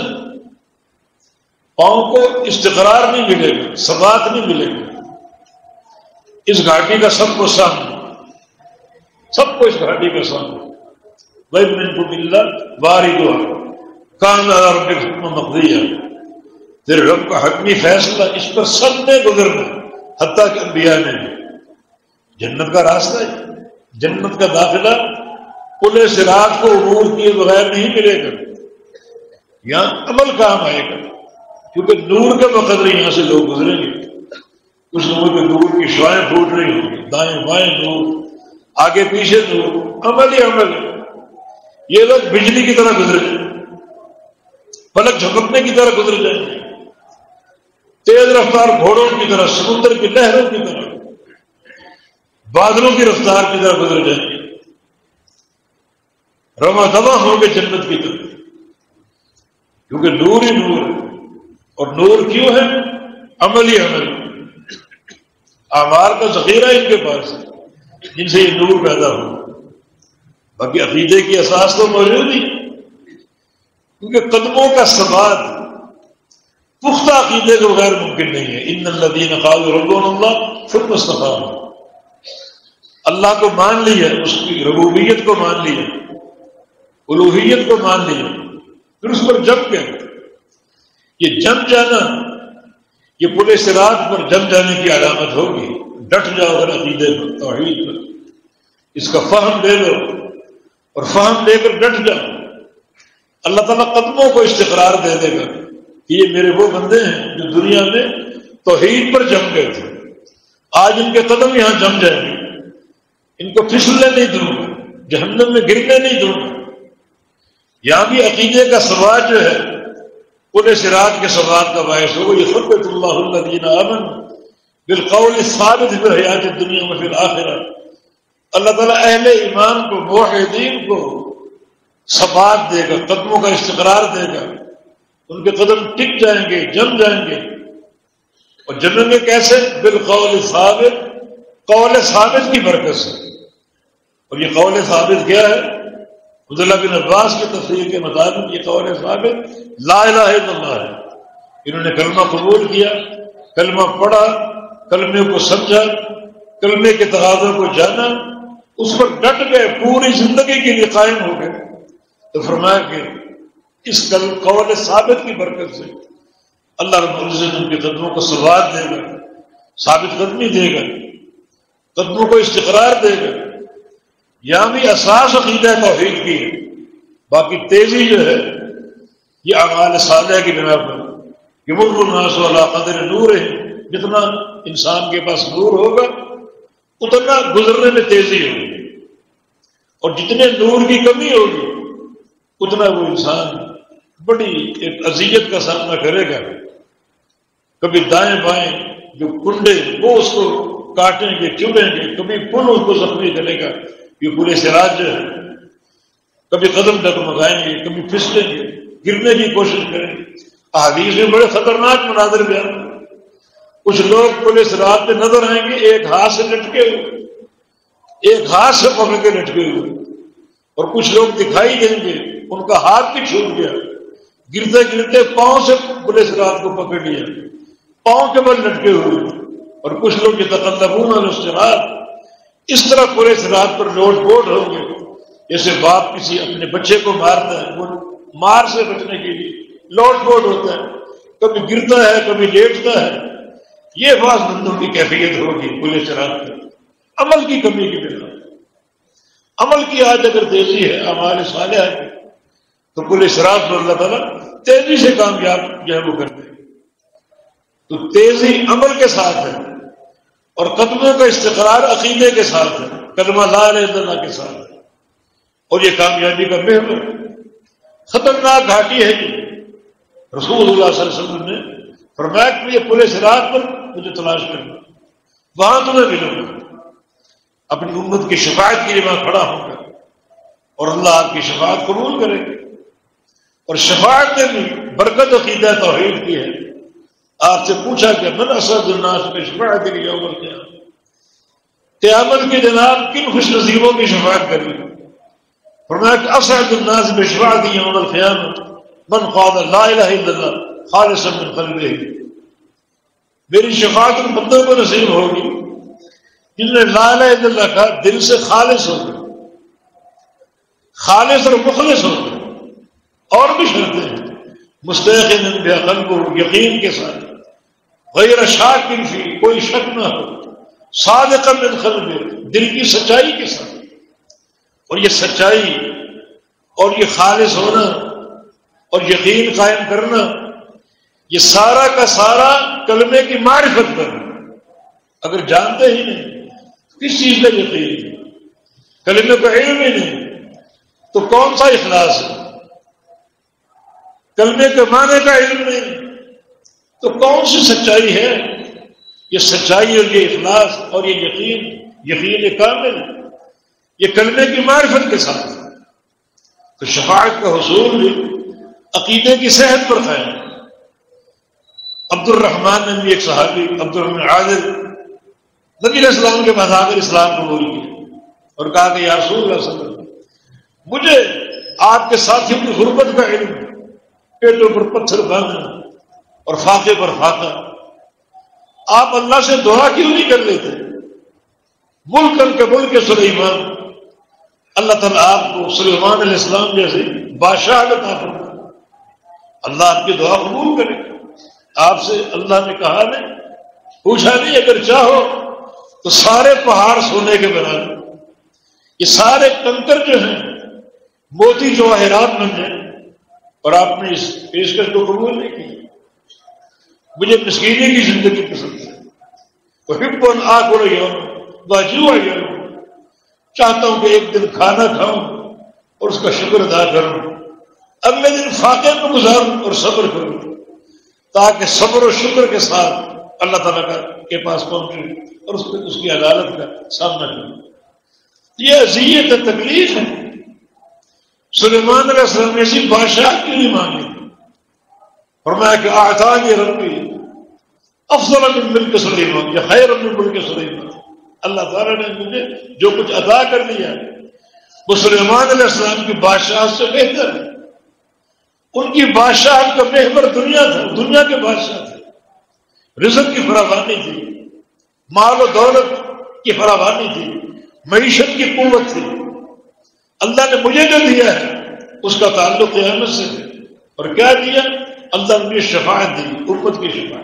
پاؤں کو استقرار نہیں ملے گا، ثبات نہیں ملے گا۔ اس گھاٹی کا سب کو سامنا، سب کو اس گھاٹی کا سامنا، وَإِن مِّنكُمْ إِلَّا وَارِدُهَا كَانَ عَلَىٰ رَبِّكَ حَتْمًا مَقْضِيًّا، تیرے رب کا حتمی فیصلہ اس پر سب نے گزرنا، حتیٰ کہ انبیاء نے بھی۔ جنت کا راستہ ہے، جنت کا داخلہ پل صراط کو عبور کیے بغیر نہیں ملے گا، یہاں عمل کام آئے گا، کیونکہ نور کے بقدر یہاں سے لوگ گزریں گے۔ کچھ لوگوں کے نور کی شعائیں پھوٹ رہی ہوں گی، دائیں بائیں نور، آگے پیچھے نور، عمل ہی عمل ہے۔ یہ لوگ بجلی کی طرح گزر جائیں، پلک جھپکنے کی طرح گزر جائیں گے، تیز رفتار گھوڑوں کی طرح، سمندر کی لہروں کی طرح، بادلوں کی رفتار کی طرح گزر جائیں گے، رواں دواں ہوں گے جنت کی طرف، کیونکہ نور ہی نور ہے۔ اور نور کیوں ہے؟ عمل ہی عمل، اعمال کا ذخیرہ ان کے پاس ہے جن سے یہ نور پیدا ہو۔ باقی عقیدے کی اساس تو موجود ہی، کیونکہ قدموں کا ثبات پختہ عقیدے کے بغیر ممکن نہیں ہے۔ ان الذین قالوا ربنا اللہ ثم استقاموا، اللہ کو مان لیا، اس کی ربوبیت کو مان لیا، الوہیت کو مان لیا، پھر اس پر جم گئے. یہ جم جانا یہ پورے صراط پر جم جانے کی علامت ہوگی. ڈٹ جاؤ اگر عقیدے پر، توحید پر، اس کا فہم لے لو اور فہم لے کر ڈٹ جاؤ. اللہ تعالیٰ قدموں کو استقرار دے دے گا کہ یہ میرے وہ بندے ہیں جو دنیا میں توحید پر جم گئے تھے، آج ان کے قدم یہاں جم جائیں گے، ان کو پھسلنے نہیں دوں گا، جہنم میں گرنے نہیں دوں گا. یہاں بھی عقیدے کا سواد جو ہے پورے صراط کے سواد کا باعث ہوگا. یثبت اللہ الذین آمنوا بالقول الثابت فی الحیات الدنیا وفی الآخرہ. اللہ تعالیٰ اہل ایمان کو، موحدین کو ثبات دے گا، قدموں کا استقرار دے گا، ان کے قدم ٹک جائیں گے، جم جائیں گے. اور جمیں گے کیسے؟ بالقول ثابت، قول ثابت کی برکت سے. اور یہ قول ثابت کیا ہے؟ عبداللہ بن عباس کی تفسیر کے مطابق یہ قول ثابت لا الہ الا اللہ ہے. انہوں نے کلمہ قبول کیا، کلمہ پڑھا، کلمے کو سمجھا، کلمے کے تقاضوں کو جانا، اس پر ڈٹ گئے، پوری زندگی کے لیے قائم ہو گئے. تو فرمایا کہ اس قول ثابت کی برکت سے اللہ رب العزت ان کے قدموں کو ثبات دے گا، ثابت قدمی دے گا، قدموں کو استقرار دے گا. یہاں بھی اساس عقیدہ توحید کی ہے. باقی تیزی جو ہے یہ اعمال صالحہ کی بنا پر یمر الناس علی قدر نور ہے. جتنا انسان کے پاس نور ہوگا اتنا گزرنے میں تیزی ہوگی، اور جتنے نور کی کمی ہوگی اتنا وہ انسان بڑی ایک اذیت کا سامنا کرے گا. کبھی دائیں بائیں جو کنڈے وہ اس کو کاٹیں گے، چبھیں گے، کبھی پل اس کو زخمی کرے گا. یہ پورے صراط جو ہے کبھی قدم ڈگمگائیں گے، کبھی پھسلیں گے، گرنے کی کوشش کریں گے. احادیث میں بڑے خطرناک مناظر بیان ہیں. کچھ لوگ پورے صراط پہ نظر آئیں گے ایک ہاتھ سے لٹکے ہوئے، ایک ہاتھ سے پکڑ کے لٹکے ہوئے، اور کچھ لوگ دکھائی دیں گے ان کا ہاتھ بھی چھوٹ گیا، گرتے گرتے پاؤں سے پورے صراط کو پکڑ لیا، پاؤں کے بل لٹکے ہوئے. اور کچھ لوگ یتقلبون علی الصراط، اس طرح پورے صراط پر لوٹ پوٹ ہوں گے جیسے باپ کسی اپنے بچے کو مارتا ہے، وہ مار سے بچنے کے لیے لوٹ پوٹ ہوتا ہے، کبھی گرتا ہے کبھی لیٹتا ہے. یہ بعض بندوں کی کیفیت ہوگی پورے صراط پر عمل کی کمی کی بنا. عمل کی آج اگر تیزی ہے اعمال صالحہ کی تو پورے صراط پر اللہ تعالیٰ تیزی سے کامیاب جو ہے وہ کرتے ہیں. تو تیزی عمل کے ساتھ ہے اور قدموں کا استقرار عقیدے کے ساتھ ہے، کلمہ لا الہ الا اللہ کے ساتھ ہے. اور یہ کامیابی کا محور خطرناک گھاٹی ہے. یہ رسول اللہ صلی اللہ علیہ وسلم نے فرمایا کہ یہ پورے صراط پر مجھے تلاش کرنا، وہاں تمہیں ملوں گا. اپنی امت کی شفاعت کے لیے وہاں کھڑا ہوں گا اور اللہ آپ کی شفاعت قبول کرے گا. اور شفاعت میں بھی برکت عقیدہ توحید کی ہے. آپ سے پوچھا کہ من اسعد الناس بشفاعت یوم القیامہ، قیامت کے جناب کن خوش نصیبوں کی شفاعت کریں؟ فرمایا کہ اسعد الناس بشفاعت یوم القیامہ من قال لا الہ الا اللہ خالصا من قلبہ. میری شفاعت ان بندوں کو نصیب ہوگی جن نے لا الہ الا اللہ کا دل سے خالص ہو گئے، خالص اور مخلص ہو گئے. اور بھی شرطیں ہیں، مستیقن بعقلہ، یقین کے ساتھ، غیر شاک فی، کوئی شک نہ ہو، صادقا من قلبہ، دل کی سچائی کے ساتھ. اور یہ سچائی اور یہ خالص ہونا اور یقین قائم کرنا یہ سارا کا سارا کلمے کی معرفت پر. اگر جانتے ہی نہیں کس چیز میں یقین، کلمے کا علم ہی نہیں تو کون سا اخلاص ہے؟ کلمے کے معنی کا علم نہیں تو کون سی سچائی ہے؟ یہ سچائی اور یہ اخلاص اور یہ یقین، یقین کامل یہ کلمے کی معرفت کے ساتھ. تو شفاعت کا حصول بھی عقیدے کی صحت پر قائم. عبد الرحمن نے بھی ایک صحابی عبد الرحمن عادل نبی علیہ السلام کے بعد آ کر اسلام قبول کیا اور کہا کہ یا رسول اللہ صلی اللہ علیہ وسلم مجھے آپ کے ساتھیوں کی غربت کا علم، پیٹوں پر پتھر باندھنا اور فاقے پر فاقہ. آپ اللہ سے دعا کیوں نہیں کر لیتے؟ ملکن کے ملک سلیمان، اللہ تعالیٰ آپ کو سلیمان علیہ السلام جیسے بادشاہ عطا فرمائے، اللہ آپ کی دعا قبول کرے۔ آپ سے اللہ نے کہا نہیں، پوچھا نہیں، اگر چاہو تو سارے پہاڑ سونے کے بنا دو، یہ سارے کنکر جو ہیں موتی جواہرات بن جائیں، اور آپ نے اس پیشکش کو قبول نہیں کی۔ مجھے مسکینی کی زندگی پسند ہے، وَحِبُّ أَنْ آكُلَ يَوْمًا وَأَجُوعَ يَوْمًا، چاہتا ہوں کہ ایک دن کھانا کھاؤں اور اس کا شکر ادا کروں، اگلے دن فاقے میں گزاروں اور صبر کروں، تاکہ صبر و شکر کے ساتھ اللہ تعالیٰ کا کے پاس پہنچوں اور اس کو اس کی عدالت کا سامنا کروں۔ یہ اذیت تکلیف ہے۔ سلیمان علیہ السلام نے ایسی بادشاہ کیوں نہیں مانگی؟ فرمایا کہ اعطانی ربی افضل من ملک سلیمان یا خیر من ملک سلیمان، اللہ تعالیٰ نے مجھے جو کچھ عطا کر دیا وہ سلیمان علیہ السلام کی بادشاہ سے بہتر ہے۔ ان کی بادشاہ کا محور دنیا تھا، دنیا کے بادشاہ تھے، رزق کی فراوانی تھی، مال و دولت کی فراوانی تھی، معیشت کی قوت تھی۔ اللہ نے مجھے جو دیا ہے اس کا تعلق قیامت سے ہے، اور کیا دیا؟ اللہ نے مجھے شفاعت دی، امت کی شفاعت۔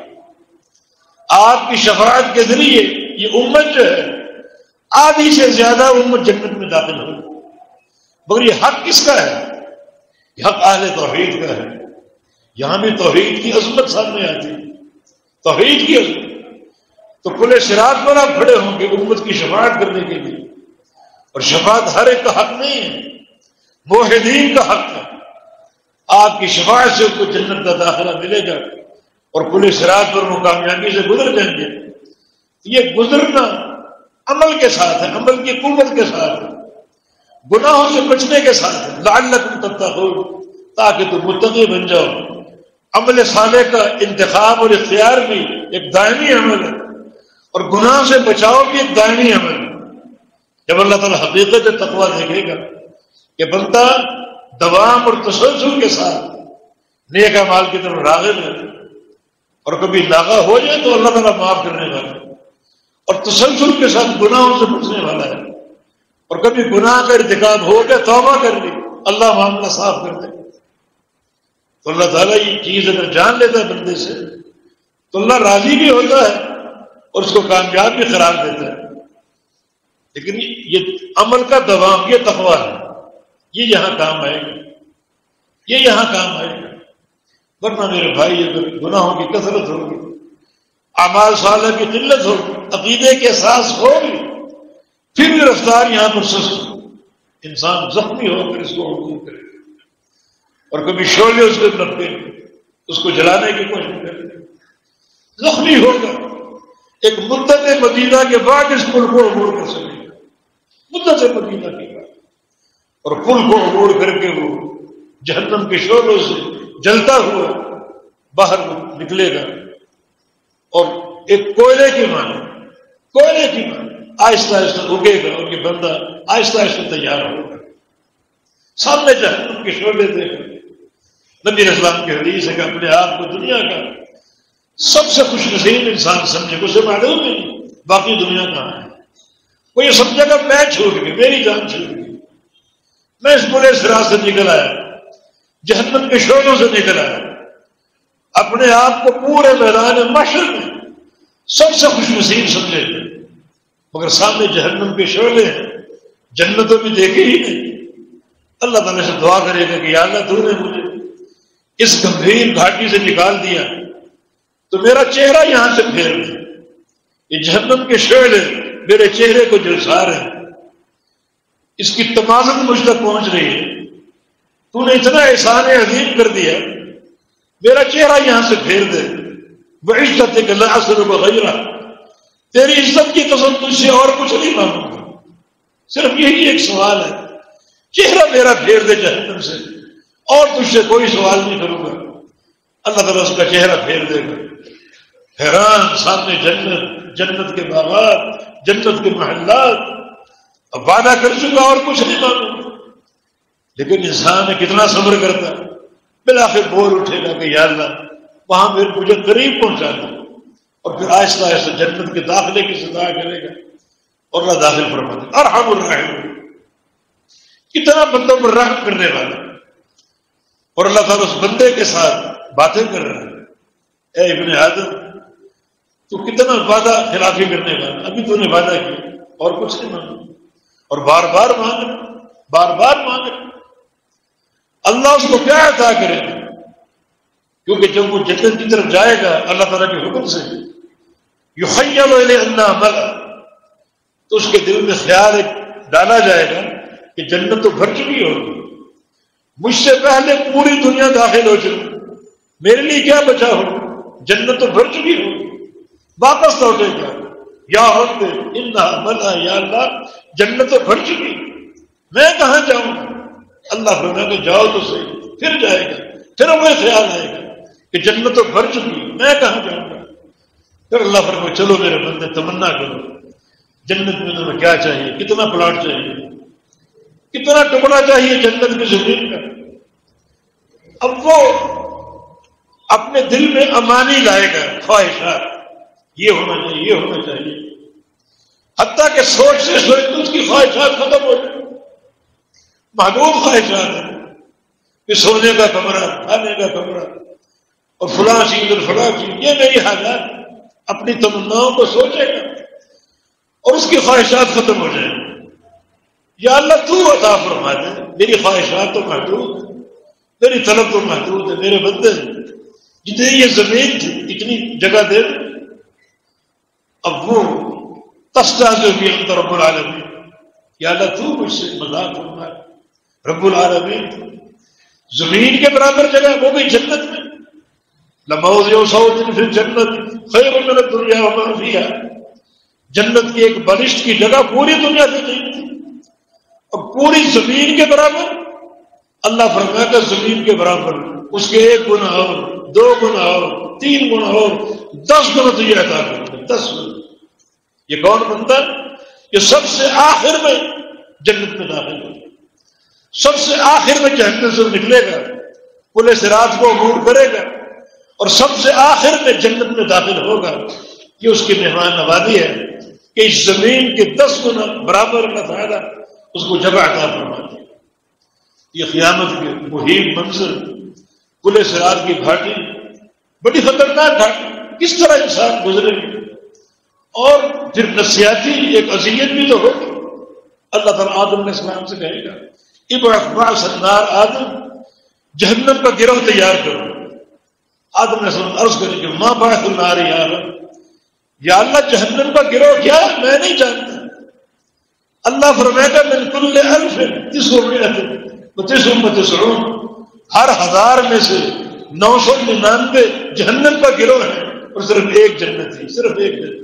آپ کی شفاعت کے ذریعے یہ امت جو ہے آدھی سے زیادہ امت جنت میں داخل ہوئی۔ مگر یہ حق کس کا ہے؟ یہ حق اہل توحید کا ہے۔ یہاں بھی توحید کی عظمت سامنے آتی ہے، توحید کی عظمت۔ تو پل صراط پر آپ کھڑے ہوں گے امت کی شفاعت کرنے کے لیے، اور شفاعت ہر ایک کا حق نہیں ہے، موحدین کا حق ہے۔ آپ کی شفاعت سے ان کو جنت کا داخلہ ملے گا اور پل صراط پر وہ کامیابی سے گزر جائیں گے۔ یہ گزرنا عمل کے ساتھ ہے، عمل کی قوت کے ساتھ ہے، گناہوں سے بچنے کے ساتھ ہے، لعلکم تتقون، تاکہ تم متقی بن جاؤ۔ عمل صالح کا انتخاب اور اختیار بھی ایک دائمی عمل ہے، اور گناہ سے بچاؤ بھی ایک دائمی عمل ہے۔ جب اللہ تعالیٰ حقیقت تقویٰ دیکھے گا کہ بندہ دوام اور تسلسل کے ساتھ نیک اعمال کی طرف راغب ہے، اور کبھی ناغہ ہو جائے تو اللہ تعالیٰ معاف کرنے والا ہے، اور تسلسل کے ساتھ گناہوں سے بچنے والا ہے، اور کبھی گناہ کا ارتکاب ہو گیا توبہ کر لی اللہ معاملہ صاف کر دے۔ تو اللہ تعالیٰ یہ چیز اگر جان لیتا ہے بندے سے تو اللہ راضی بھی ہوتا ہے اور اس کو کامیاب بھی قرار دیتا ہے۔ لیکن یہ عمل کا دوام، یہ تقویٰ ہے، یہ یہاں کام آئے گا، یہ یہاں کام آئے گا۔ ورنہ میرے بھائی اگر گناہوں کی کثرت ہوگی، اعمال صالحہ کی قلت ہوگی، عقیدے کے احساس ہوگی، پھر بھی رفتار یہاں پر سست، انسان زخمی ہو کر اس کو عبور کرے گا، اور کبھی شعلے اس کو لپٹیں گے، اس کو جلانے کی کوشش کریں گے، زخمی ہوگا۔ ایک مدت مدینہ کے بعد اس پل کو عبور کر سکے گا، مدت مدینہ کے بعد، اور پل کو عبور کر کے وہ جہنم کے شعلوں سے جلتا ہوا باہر نکلے گا، اور ایک کوئلے کی مانے کوئلے کی مانے آہستہ آہستہ اگے گا، اور یہ بندہ آہستہ آہستہ تیار ہوگا۔ سامنے جہنم کے شعلے دیکھیں، نبی علیہ السلام کی حدیث ہے کہ اپنے آپ کو دنیا کا سب سے خوش نصیب انسان سمجھے، اسے معلوم نہیں باقی دنیا کہاں ہے۔ وہ یہ سمجھے گا میں چھوٹ گئی، میری جان چھوٹ گئی، میں اس برے صراط سے نکل آیا، جہنم کے شعلوں سے نکل آیا، اپنے آپ کو پورے میدان محشر میں سب سے خوش نصیب سمجھے، مگر سامنے جہنم کے شعلے ہیں، جنتوں بھی دیکھے ہی نہیں۔ اللہ تعالیٰ سے دعا کرے گا کہ یا اللہ تو نے مجھے اس گمبھیر گھاٹی سے نکال دیا تو میرا چہرہ یہاں سے پھیر دے، یہ جہنم کے شعلے میرے چہرے کو جلسا رہے ہیں، اس کی تمازن مجھ تک پہنچ رہی ہے، تو نے اتنا احسان عظیم کر دیا، میرا چہرہ یہاں سے پھیر دے۔ وعزتک لا اسألک غیرہ، تیری عزت کی قسم تجھ سے اور کچھ نہیں مانگوں گا، صرف یہی ایک سوال ہے، چہرہ میرا پھیر دے جہنم سے، اور تجھ سے کوئی سوال نہیں کروں گا۔ اللہ تعالیٰ اس کا چہرہ پھیر دے گا، حیران، سامنے جنت، جنت کے باغات، جنت کے محلات، اب وعدہ کر چکا اور کچھ نہیں مانگوں گا۔ لیکن انسان کتنا صبر کرتا ہے، بالآخر بول اٹھے گا کہ یا اللہ وہاں پھر مجھے قریب پہنچا دو، اور پھر آہستہ آہستہ جنت کے داخلے کی صدا کرے گا۔ اور اللہ داخل فرماتے ارحم الراحمین، کتنا بندوں پر رحم کرنے والا، اور اللہ تعالیٰ اس بندے کے ساتھ باتیں کر رہے ہیں، اے ابن آدم تو کتنا وعدہ خلافی کرنے والا، ابھی تو نے وعدہ کیا اور کچھ نہیں مانگا، اور بار بار مانگ رہا، بار بار مانگ رہا، اللہ اس کو کیا عطا کرے گا؟ کیونکہ جب وہ جنت کی طرف جائے گا اللہ تعالیٰ کے حکم سے، یخیل الیہ انہا ملأ، تو اس کے دل میں خیال ایک ڈالا جائے گا کہ جنت تو بھر چکی ہوگی، مجھ سے پہلے پوری دنیا داخل ہو چکی، میرے لیے کیا بچا ہو؟ جنت تو بھر چکی ہوگی، واپس لوٹے گا، یا رب انہا ملأ، یا اللہ جنت تو بھر چکی، میں کہاں جاؤں؟ اللہ فرمائے کہ جاؤ تو صحیح، پھر جائے گا، پھر ہمیں خیال آئے گا کہ جنت تو بھر چکی، میں کہاں جاؤں گا؟ پھر اللہ فرمائے چلو میرے بندے تمنا کرو، جنت میں تمہیں کیا چاہیے، کتنا پلاٹ چاہیے، کتنا ٹکڑا چاہیے جنت کی زمین کا؟ اب وہ اپنے دل میں امانی لائے گا، خواہشات، یہ ہونا چاہیے، یہ ہونا چاہیے، حتیٰ کہ سوچ سے سوچ اس کی خواہشات ختم ہو جائے، محدود خواہشات ہیں کہ سونے کا کمرہ، کھانے کا کمرہ، اور فلاں چیز اور فلاں چیز، یہ میری حاجات، اپنی تمناؤں کو سوچے گا اور اس کی خواہشات ختم ہو جائیں، یا اللہ تو عطا فرما دے، میری خواہشات تو محدود ہے، میری طلب تو محدود ہے، میرے بندے جتنی یہ زمین تھی اتنی جگہ دے دے۔ اب وہ تستعذ بھی انت رب العالمین، یا اللہ تو مجھ سے مذاق فرما، رب العالمین زمین کے برابر جگہ، وہ بھی جنت میں، لموضع صوت فی الجنت خیر من الدنیا وما فیہا، جنت کی ایک بالشت کی جگہ پوری دنیا سے نہیں تھی، اور پوری زمین کے برابر، اللہ فرمایا کہ زمین کے برابر اس کے ایک گنا اور، دو گنا اور، تین گنا اور، دس گنا تو یہ عطا کرتا ہے، دس گنا۔ یہ کون بندہ؟ یہ سب سے آخر میں جنت میں داخل ہو، سب سے آخر میں جہنم سے نکلے گا، پل صراط کو عبور کرے گا، اور سب سے آخر میں جنت میں داخل ہوگا۔ یہ اس کی مہمان نوازی ہے کہ اس زمین کے دس گنا برابر کا فائدہ اس کو جگہ عطا فرماتی ہے۔ یہ قیامت کے محیط منظر، پل صراط کی گھاٹی، بڑی خطرناک گھاٹی، کس طرح انسان گزرے گا، اور پھر نفسیاتی ایک اذیت بھی تو ہوگی۔ اللہ تعالیٰ آدم علیہ السلام سے کہے گا ابعث بعث النار آدم، جہنم کا گروہ تیار کرو۔ آدم علیہ السلام عرض کریں کہ ما بعث النار یا رب، یا اللہ جہنم کا گروہ کیا ہے میں نہیں جانتا۔ اللہ فرمائے گا من کل الف تسعمائۃ وتسع وتسعون، ہر ہزار میں سے نو سو ننانوے جہنم کا گروہ ہے، اور صرف ایک جنت ہے، صرف ایک جنت۔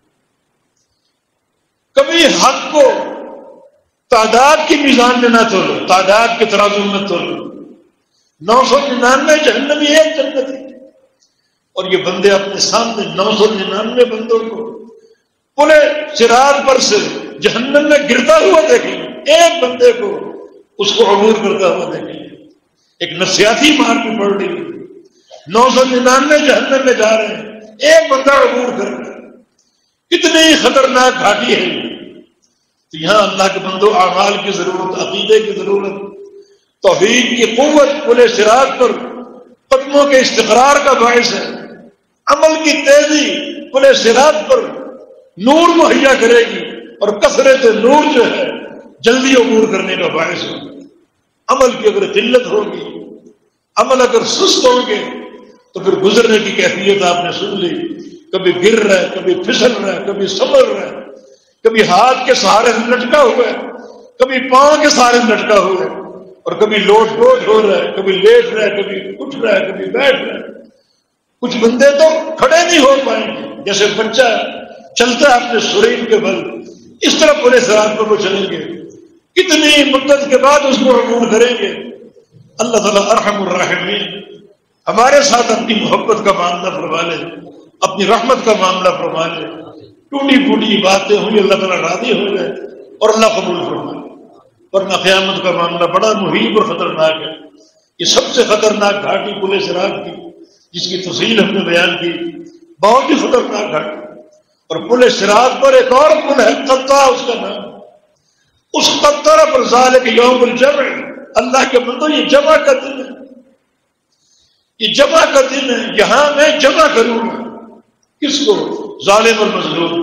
کبھی حق کو تعداد کی میزان میں نہ تولو، تعداد کے ترازو میں تولو، نو سو ننانوے جہنمی ایک جنت ہے، اور یہ بندے اپنے سامنے نو سو ننانوے بندوں کو پورے صراط پر سے جہنم میں گرتا ہوا دیکھیں گے، ایک بندے کو اس کو عبور کرتا ہوا دیکھیں گے۔ ایک نفسیاتی مار بھی پڑ رہی ہے، نو سو ننانوے جہنم میں جا رہے ہیں، ایک بندہ عبور کر رہا ہے، کتنی خطرناک گھاٹی ہے۔ تو یہاں اللہ کے بندوں اعمال کی ضرورت، عقیدے کی ضرورت، توحید کی قوت پل صراط پر قدموں کے استقرار کا باعث ہے، عمل کی تیزی پل صراط پر نور مہیا کرے گی، اور کثرت نور جو ہے جلدی عبور کرنے کا باعث ہوگا۔ عمل کی اگر قلت ہوگی، عمل اگر سست ہوں گے، تو پھر گزرنے کی کیفیت آپ نے سن لی، کبھی گر رہا ہے، کبھی پھسل رہا ہے، کبھی سنبھل رہا ہے، کبھی ہاتھ کے سہارے سے لٹکا ہوا ہے، کبھی پاؤں کے سہارے سے لٹکا ہوا ہے، اور کبھی لوٹ پوٹ ہو رہا ہے، کبھی لیٹ رہا ہے، کبھی اٹھ رہا ہے، کبھی بیٹھ رہا ہے۔ کچھ بندے تو کھڑے نہیں ہو پائیں گے، جیسے بچہ چلتا ہے اپنے شریر کے بل، اس طرح پورے صراط پر وہ چلیں گے، کتنی مدت کے بعد اس کو عبور کریں گے۔ اللہ تعالیٰ ارحم الراحمین ہمارے ساتھ اپنی محبت کا معاملہ فرما لے، اپنی رحمت کا معاملہ فرما لے، ٹوٹی پھوٹی باتیں ہوئی اللہ تعالیٰ راضی ہو جائے اور اللہ قبول فرمائے، ورنہ قیامت کا معاملہ بڑا محیط اور خطرناک ہے۔ یہ سب سے خطرناک گھاٹی پل صراط کی، جس کی تفصیل ہم نے بیان کی، بہت ہی خطرناک گھاٹی، اور پل صراط پر ایک اور پل ہے قطع اس کا نام، اس قطع پر ذالک یوم الجمع، اللہ کے بندو یہ جمع کا دن ہے، یہ جمع کا دن ہے، یہاں میں جمع کروں گا کس کو؟ ظالم اور مظلوم،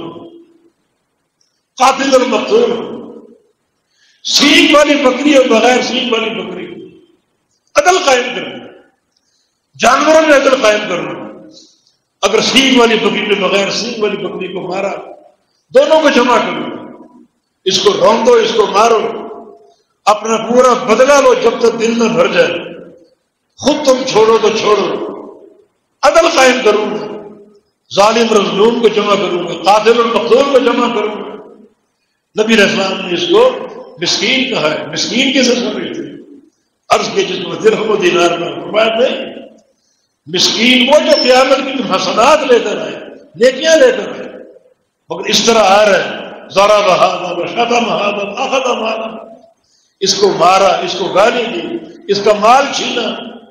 قاتل اور مقتول، سینگ والی بکری اور بغیر سینگ والی بکری، عدل قائم کرنا، جانوروں میں عدل قائم کرنا۔ اگر سینگ والی بکری نے بغیر سینگ والی بکری کو مارا، دونوں کو جمع کرو، اس کو روندو اس کو مارو، اپنا پورا بدلہ لو جب تک دل نہ بھر جائے، خود تم چھوڑو تو چھوڑو، عدل قائم کروں گا، ظالم مظلوم کو جمع کروں گا، قاتل اور مقتول کو جمع کروں گا۔ نبی علیہ السلام نے اس کو مسکین کہا ہے، مسکین کیسے سمجھتے ہیں؟ عرض کے جس میں درہم و دینار میں فرمایا نہیں، مسکین وہ جو قیامت کی تم حسنات لے کر آئے، نیکیاں لے کر آئے، مگر اس طرح آ رہا ہے ضرب هذا وشتم هذا اخذ مالا، اس کو مارا، اس کو گالی دی، اس کا مال چھینا،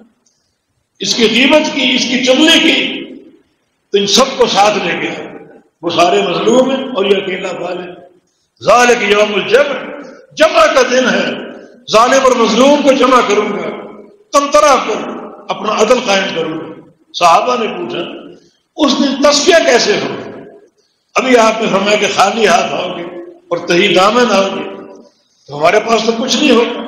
اس کی غیبت کی، اس کی چغلی کی، تو ان سب کو ساتھ لے گیا، وہ سارے مظلوم ہیں اور یہ اکیلا بالے۔ ذالک یوم الجمع، جمع کا دن ہے، ظالم اور مظلوم کو جمع کروں گا، تمترا پر اپنا عدل قائم کروں گا۔ صحابہ نے پوچھا اس دن تصفیہ کیسے ہو؟ ابھی آپ نے فرمایا کہ خالی ہاتھ آؤ گے اور تہی دامن آؤ گے، تو ہمارے پاس تو کچھ نہیں ہوگا،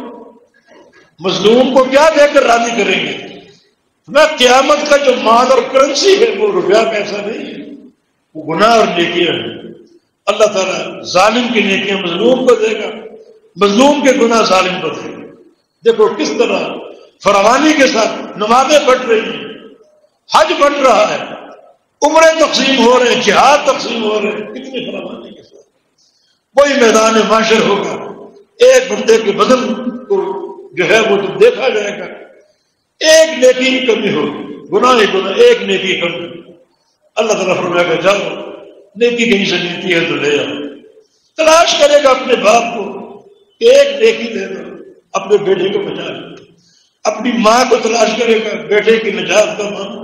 مظلوم کو کیا دے کر راضی کریں گے؟ میں قیامت کا جو مال اور کرنسی ہے وہ روپیہ پیسہ نہیں ہے، وہ گناہ اور نیکیاں ہیں۔ اللہ تعالیٰ ظالم کی نیکیاں مظلوم کو دے گا، مظلوم کے گناہ ظالم کو دے گا۔ دیکھو کس طرح فراوانی کے ساتھ نمازیں بٹ رہی ہیں، حج بٹ رہا ہے، عمرے تقسیم ہو رہے ہیں، جہاد تقسیم ہو رہے ہیں، کتنی فراوانی کے ساتھ۔ وہی میدان محشر ہوگا، ایک بندے کے بدن کو جو ہے وہ تو دیکھا جائے گا، ایک نیکی کی کمی ہوگی، گناہ ہی گناہ، ایک نیکی کمی۔ اللہ تعالیٰ فرمائے گا جاؤ نیکی کہیں سے نیتی ہے تو لے آؤ۔ تلاش کرے گا اپنے باپ کو کہ ایک نیکی دے دو، اپنے بیٹے کو بچا لو، اپنی ماں کو تلاش کرے گا بیٹے کی نجات کا مانگنا،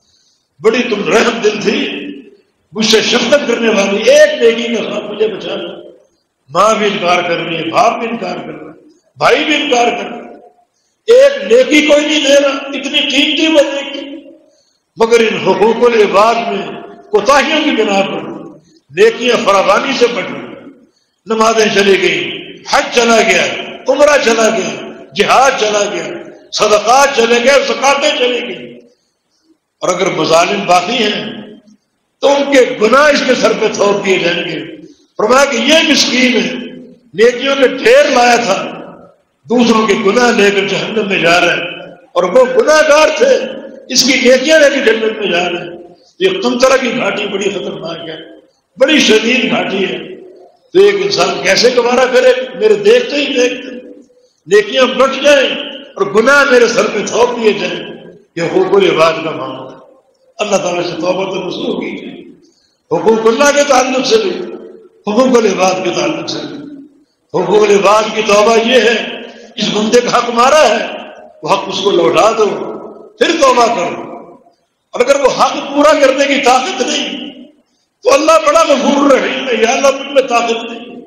بڑی تم رحم دل تھی، مجھ سے شفقت کرنے والی، ایک نیکی کا ساتھ مجھے بچا لو۔ ماں بھی انکار کر رہی ہے، باپ بھی انکار کر رہا ہے، بھائی بھی انکار کر رہا ہے، ایک نیکی کوئی نہیں دے رہا، اتنی قیمتی وہ نیکی، مگر ان حقوق العباد میں کوتاہیوں کی بنا پر نیکیاں فراوانی سے بڑھ رہی، نمازیں چلی گئی، حج چلا گیا، عمرہ چلا گیا، جہاد چلا گیا، صدقات چلے گئے، زکاتیں چلی گئی، اور اگر مظالم باقی ہیں تو ان کے گناہ اس کے سر پہ تھوپ دیے جائیں گے۔ فرمایا کہ یہ مسکین ہے، نیکیوں کے ڈھیر لایا تھا، دوسروں کے گناہ لے کر جہنم میں جا رہا ہے، اور وہ گناہ گار تھے، اس کی نیکیاں لے کے جنت میں جا رہے ہیں۔ یہ قنطرہ کی گھاٹی بڑی خطرناک ہے، بڑی شدید گھاٹی ہے، تو ایک انسان کیسے گوارا کرے؟ میرے دیکھتے ہی دیکھتے نیکیاں بٹ جائیں اور گناہ میرے سر پہ تھوپ دیے جائیں، یہ حقوق العباد کا معاملہ ہے۔ اللہ تعالیٰ سے توبہ تو نصوح کیجیے، حقوق اللہ کے تعلق سے بھی، حقوق العباد کے تعلق سے بھی۔ حقوق العباد کی توبہ یہ ہے، اس بندے کا حق مارا ہے، وہ حق اس کو لوٹا دو، پھر توبہ کرو، اور اگر وہ حق پورا کرنے کی طاقت نہیں تو اللہ بڑا غفور رحیم ہے، یا اللہ مجھ میں طاقت نہیں،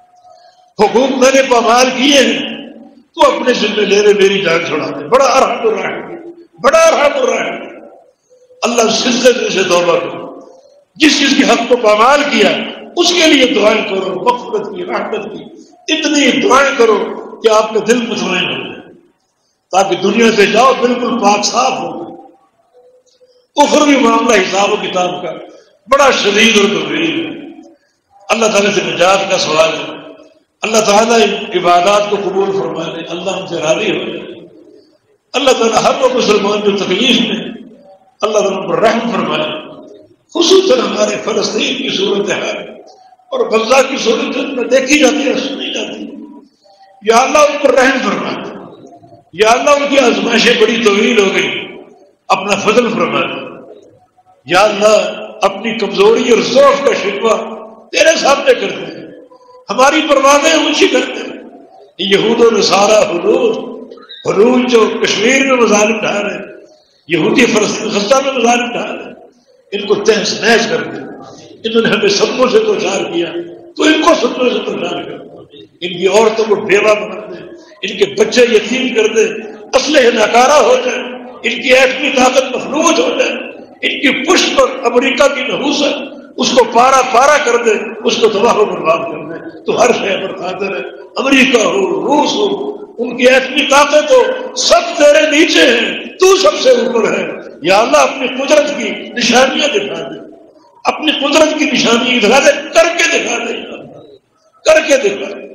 حقوق میں نے پامال کیے ہیں تو اپنے ذمہ لے رہے، میری جان چھڑا دے، بڑا ارحم الراحمین، بڑا ارحم الراحمین۔ اللہ صدق سے توبہ کرو، جس چیز کے حق کو پامال کیا اس کے لیے دعائیں کرو، مغفرت کی، رحمت کی، اتنی دعائیں کرو کہ آپ کا دل مطمئن ہو جائے، تاکہ دنیا سے جاؤ بالکل پاک صاف ہو۔ اخروی معاملہ حساب و کتاب کا بڑا شدید اور گمبھیر ہے، اللہ تعالیٰ سے نجات کا سوال ہے، اللہ تعالیٰ عبادات کو قبول فرما لے، اللہ ہم سے راضی ہو جائے، اللہ تعالیٰ ہر وہ مسلمان جو تکلیف میں، اللہ تعالیٰ پر رحم فرمائے، خصوصاً ہمارے فلسطین کی صورت حال اور غزہ کی صورت میں دیکھی جاتی ہے، سنی جاتی ہے، یا اللہ ان پر رحم فرمائے، یا اللہ ان کی آزمائشیں بڑی طویل ہو گئی، اپنا فضل فرمائے، یا اللہ اپنی کمزوری اور ضعف کا شکوہ تیرے سامنے کرتے ہیں، ہماری پروازیں اونچی کرتے ہیں۔ یہود و نصارہ حلول حلول جو کشمیر میں مظالم ڈھا رہے ہیں، یہودی فلسطین غزہ میں مظالم ڈھا رہے ہیں، ان کو تہس نہس کر دیں، انہوں نے ہمیں سپنوں سے دو چار کیا، تو ان کو سپنوں سے دو چار کر، ان کی عورتوں کو بیوہ بنا دے، ان کے بچے یتیم کر دے، اسلحے ناکارہ ہو جائے، ان کی ایٹمی طاقت مفلوج ہو جائے، ان کی پشت پر امریکہ کی نحوست اس کو پارا پارا کر دے، اس کو تباہ و برباد کر دے، تو ہر شے پر قادر ہے۔ امریکہ ہو، روس ہو، ان کی ایٹمی طاقت ہو، سب تیرے نیچے ہیں، تو سب سے اوپر ہے۔ یا اللہ اپنی قدرت کی نشانیاں دکھا دے، اپنی قدرت کی نشانی دکھا دے، کر کے دکھا دے، کر کے دکھا دے۔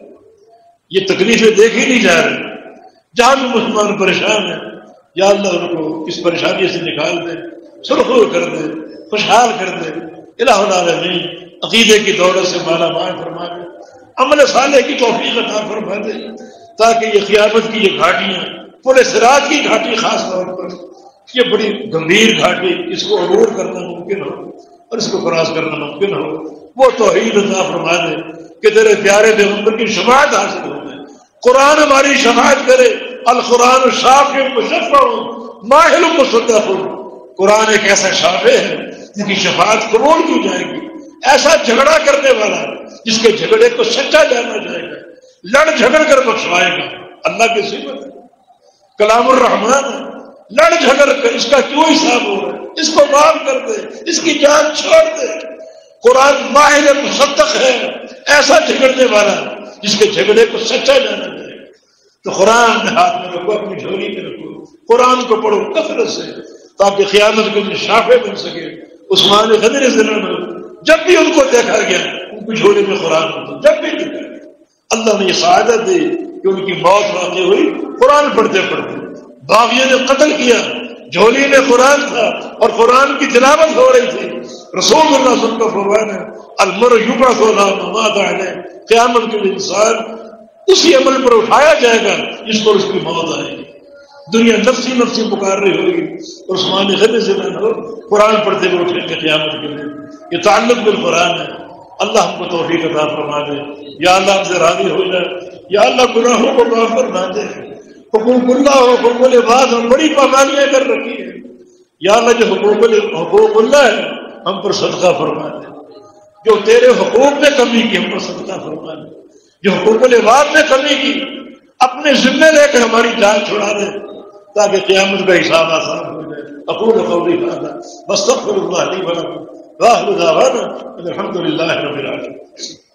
یہ تکلیفیں دیکھی نہیں جا رہی، جہاں بھی مسلمان پریشان ہیں، یا اللہ ان کو اس پریشانی سے نکال دے، سرخرو کر دے، خوشحال کر دے۔ الہ العالمین عقیدے کی دولت سے مالا مال فرما دے، عمل صالح کی توفیق عطا فرما دے، تاکہ یہ قیامت کی یہ گھاٹیاں، پورے صراط کی گھاٹی خاص طور پر، یہ بڑی گمبھیر گھاٹی، اس کو عبور کرنا ممکن ہو اور اس کو کراس کرنا ممکن ہو، وہ توحید عطا فرما دے کہ تیرے پیارے پیغمبر کی شفاعت حاصل ہو جائے، قرآن ہماری شفاعت کرے۔ القرآن شافع مشفع ماہل مصدق، قرآن ایک ایسا شافع ہے جس کی شفاعت قبول کی جائے گی، ایسا جھگڑا کرنے والا جس کے جھگڑے کو سچا جانا جائے گا، لڑ جھگڑ کر بخشوائے گا۔ اللہ کی صفت ہے، کلام الرحمن ہے، لڑ جھگڑ کر اس کا کیوں حساب ہو رہا ہے، اس کو معاف کر دے، اس کی جان چھوڑ دے۔ قرآن ماہر مصدق ہے، ایسا جھگڑنے والا جس کے جھگڑے کو سچا جانا جائے گا۔ تو قرآن ہاتھ میں رکھو، اپنی جھولی میں رکھو، قرآن کو پڑھو کثرت سے، تاکہ قیامت کے شافع بن سکے۔ عثمان غنی رضی اللہ عنہ جب بھی ان کو دیکھا گیا ان کی جھولی میں قرآن ہوتا، جب بھی دیکھا گیا، اللہ نے یہ سعادت دی کہ ان کی موت واقع ہوئی قرآن پڑھتے پڑھتے۔ باغیوں نے قتل کیا، جھولی میں قرآن تھا اور قرآن کی تلاوت ہو رہی تھی۔ رسول اللہ صلی اللہ علیہ وسلم کا فرمان ہے المرء یبعث علی ما مات علیہ، قیامت کے انسان اسی عمل پر اٹھایا جائے گا جس پر اس کی موت آئے گی۔ دنیا نفسی نفسی پکار رہی ہوگی، اور عثمان غنی سے نہ قرآن پڑھتے ہوئے اٹھیں گے قیامت کے دن۔ یہ تعلق بالقرآن ہے۔ اللہ ہم کو توفیق عطا فرما دے، یا اللہ ہم سے راضی ہو جائے، یا اللہ گناہوں کو معاف فرما دے۔ حقوق اللہ اور حقوق العباد ہم بڑی پابندیاں کر رکھی ہیں، یا اللہ جو حقوق حقوق اللہ ہے ہم پر صدقہ فرما دے، جو تیرے حقوق میں کمی کی ہم پر صدقہ فرما دے، جو حقوق العباد میں کمی کی اپنے ذمے لے کر ہماری جان چھڑا دے، تاکہ قیامت کا حساب آسان ہو جائے۔ اقول قولی ھذا واستغفر اللہ لی ولکم وآخر دعوانا الحمد للہ رب العالمین۔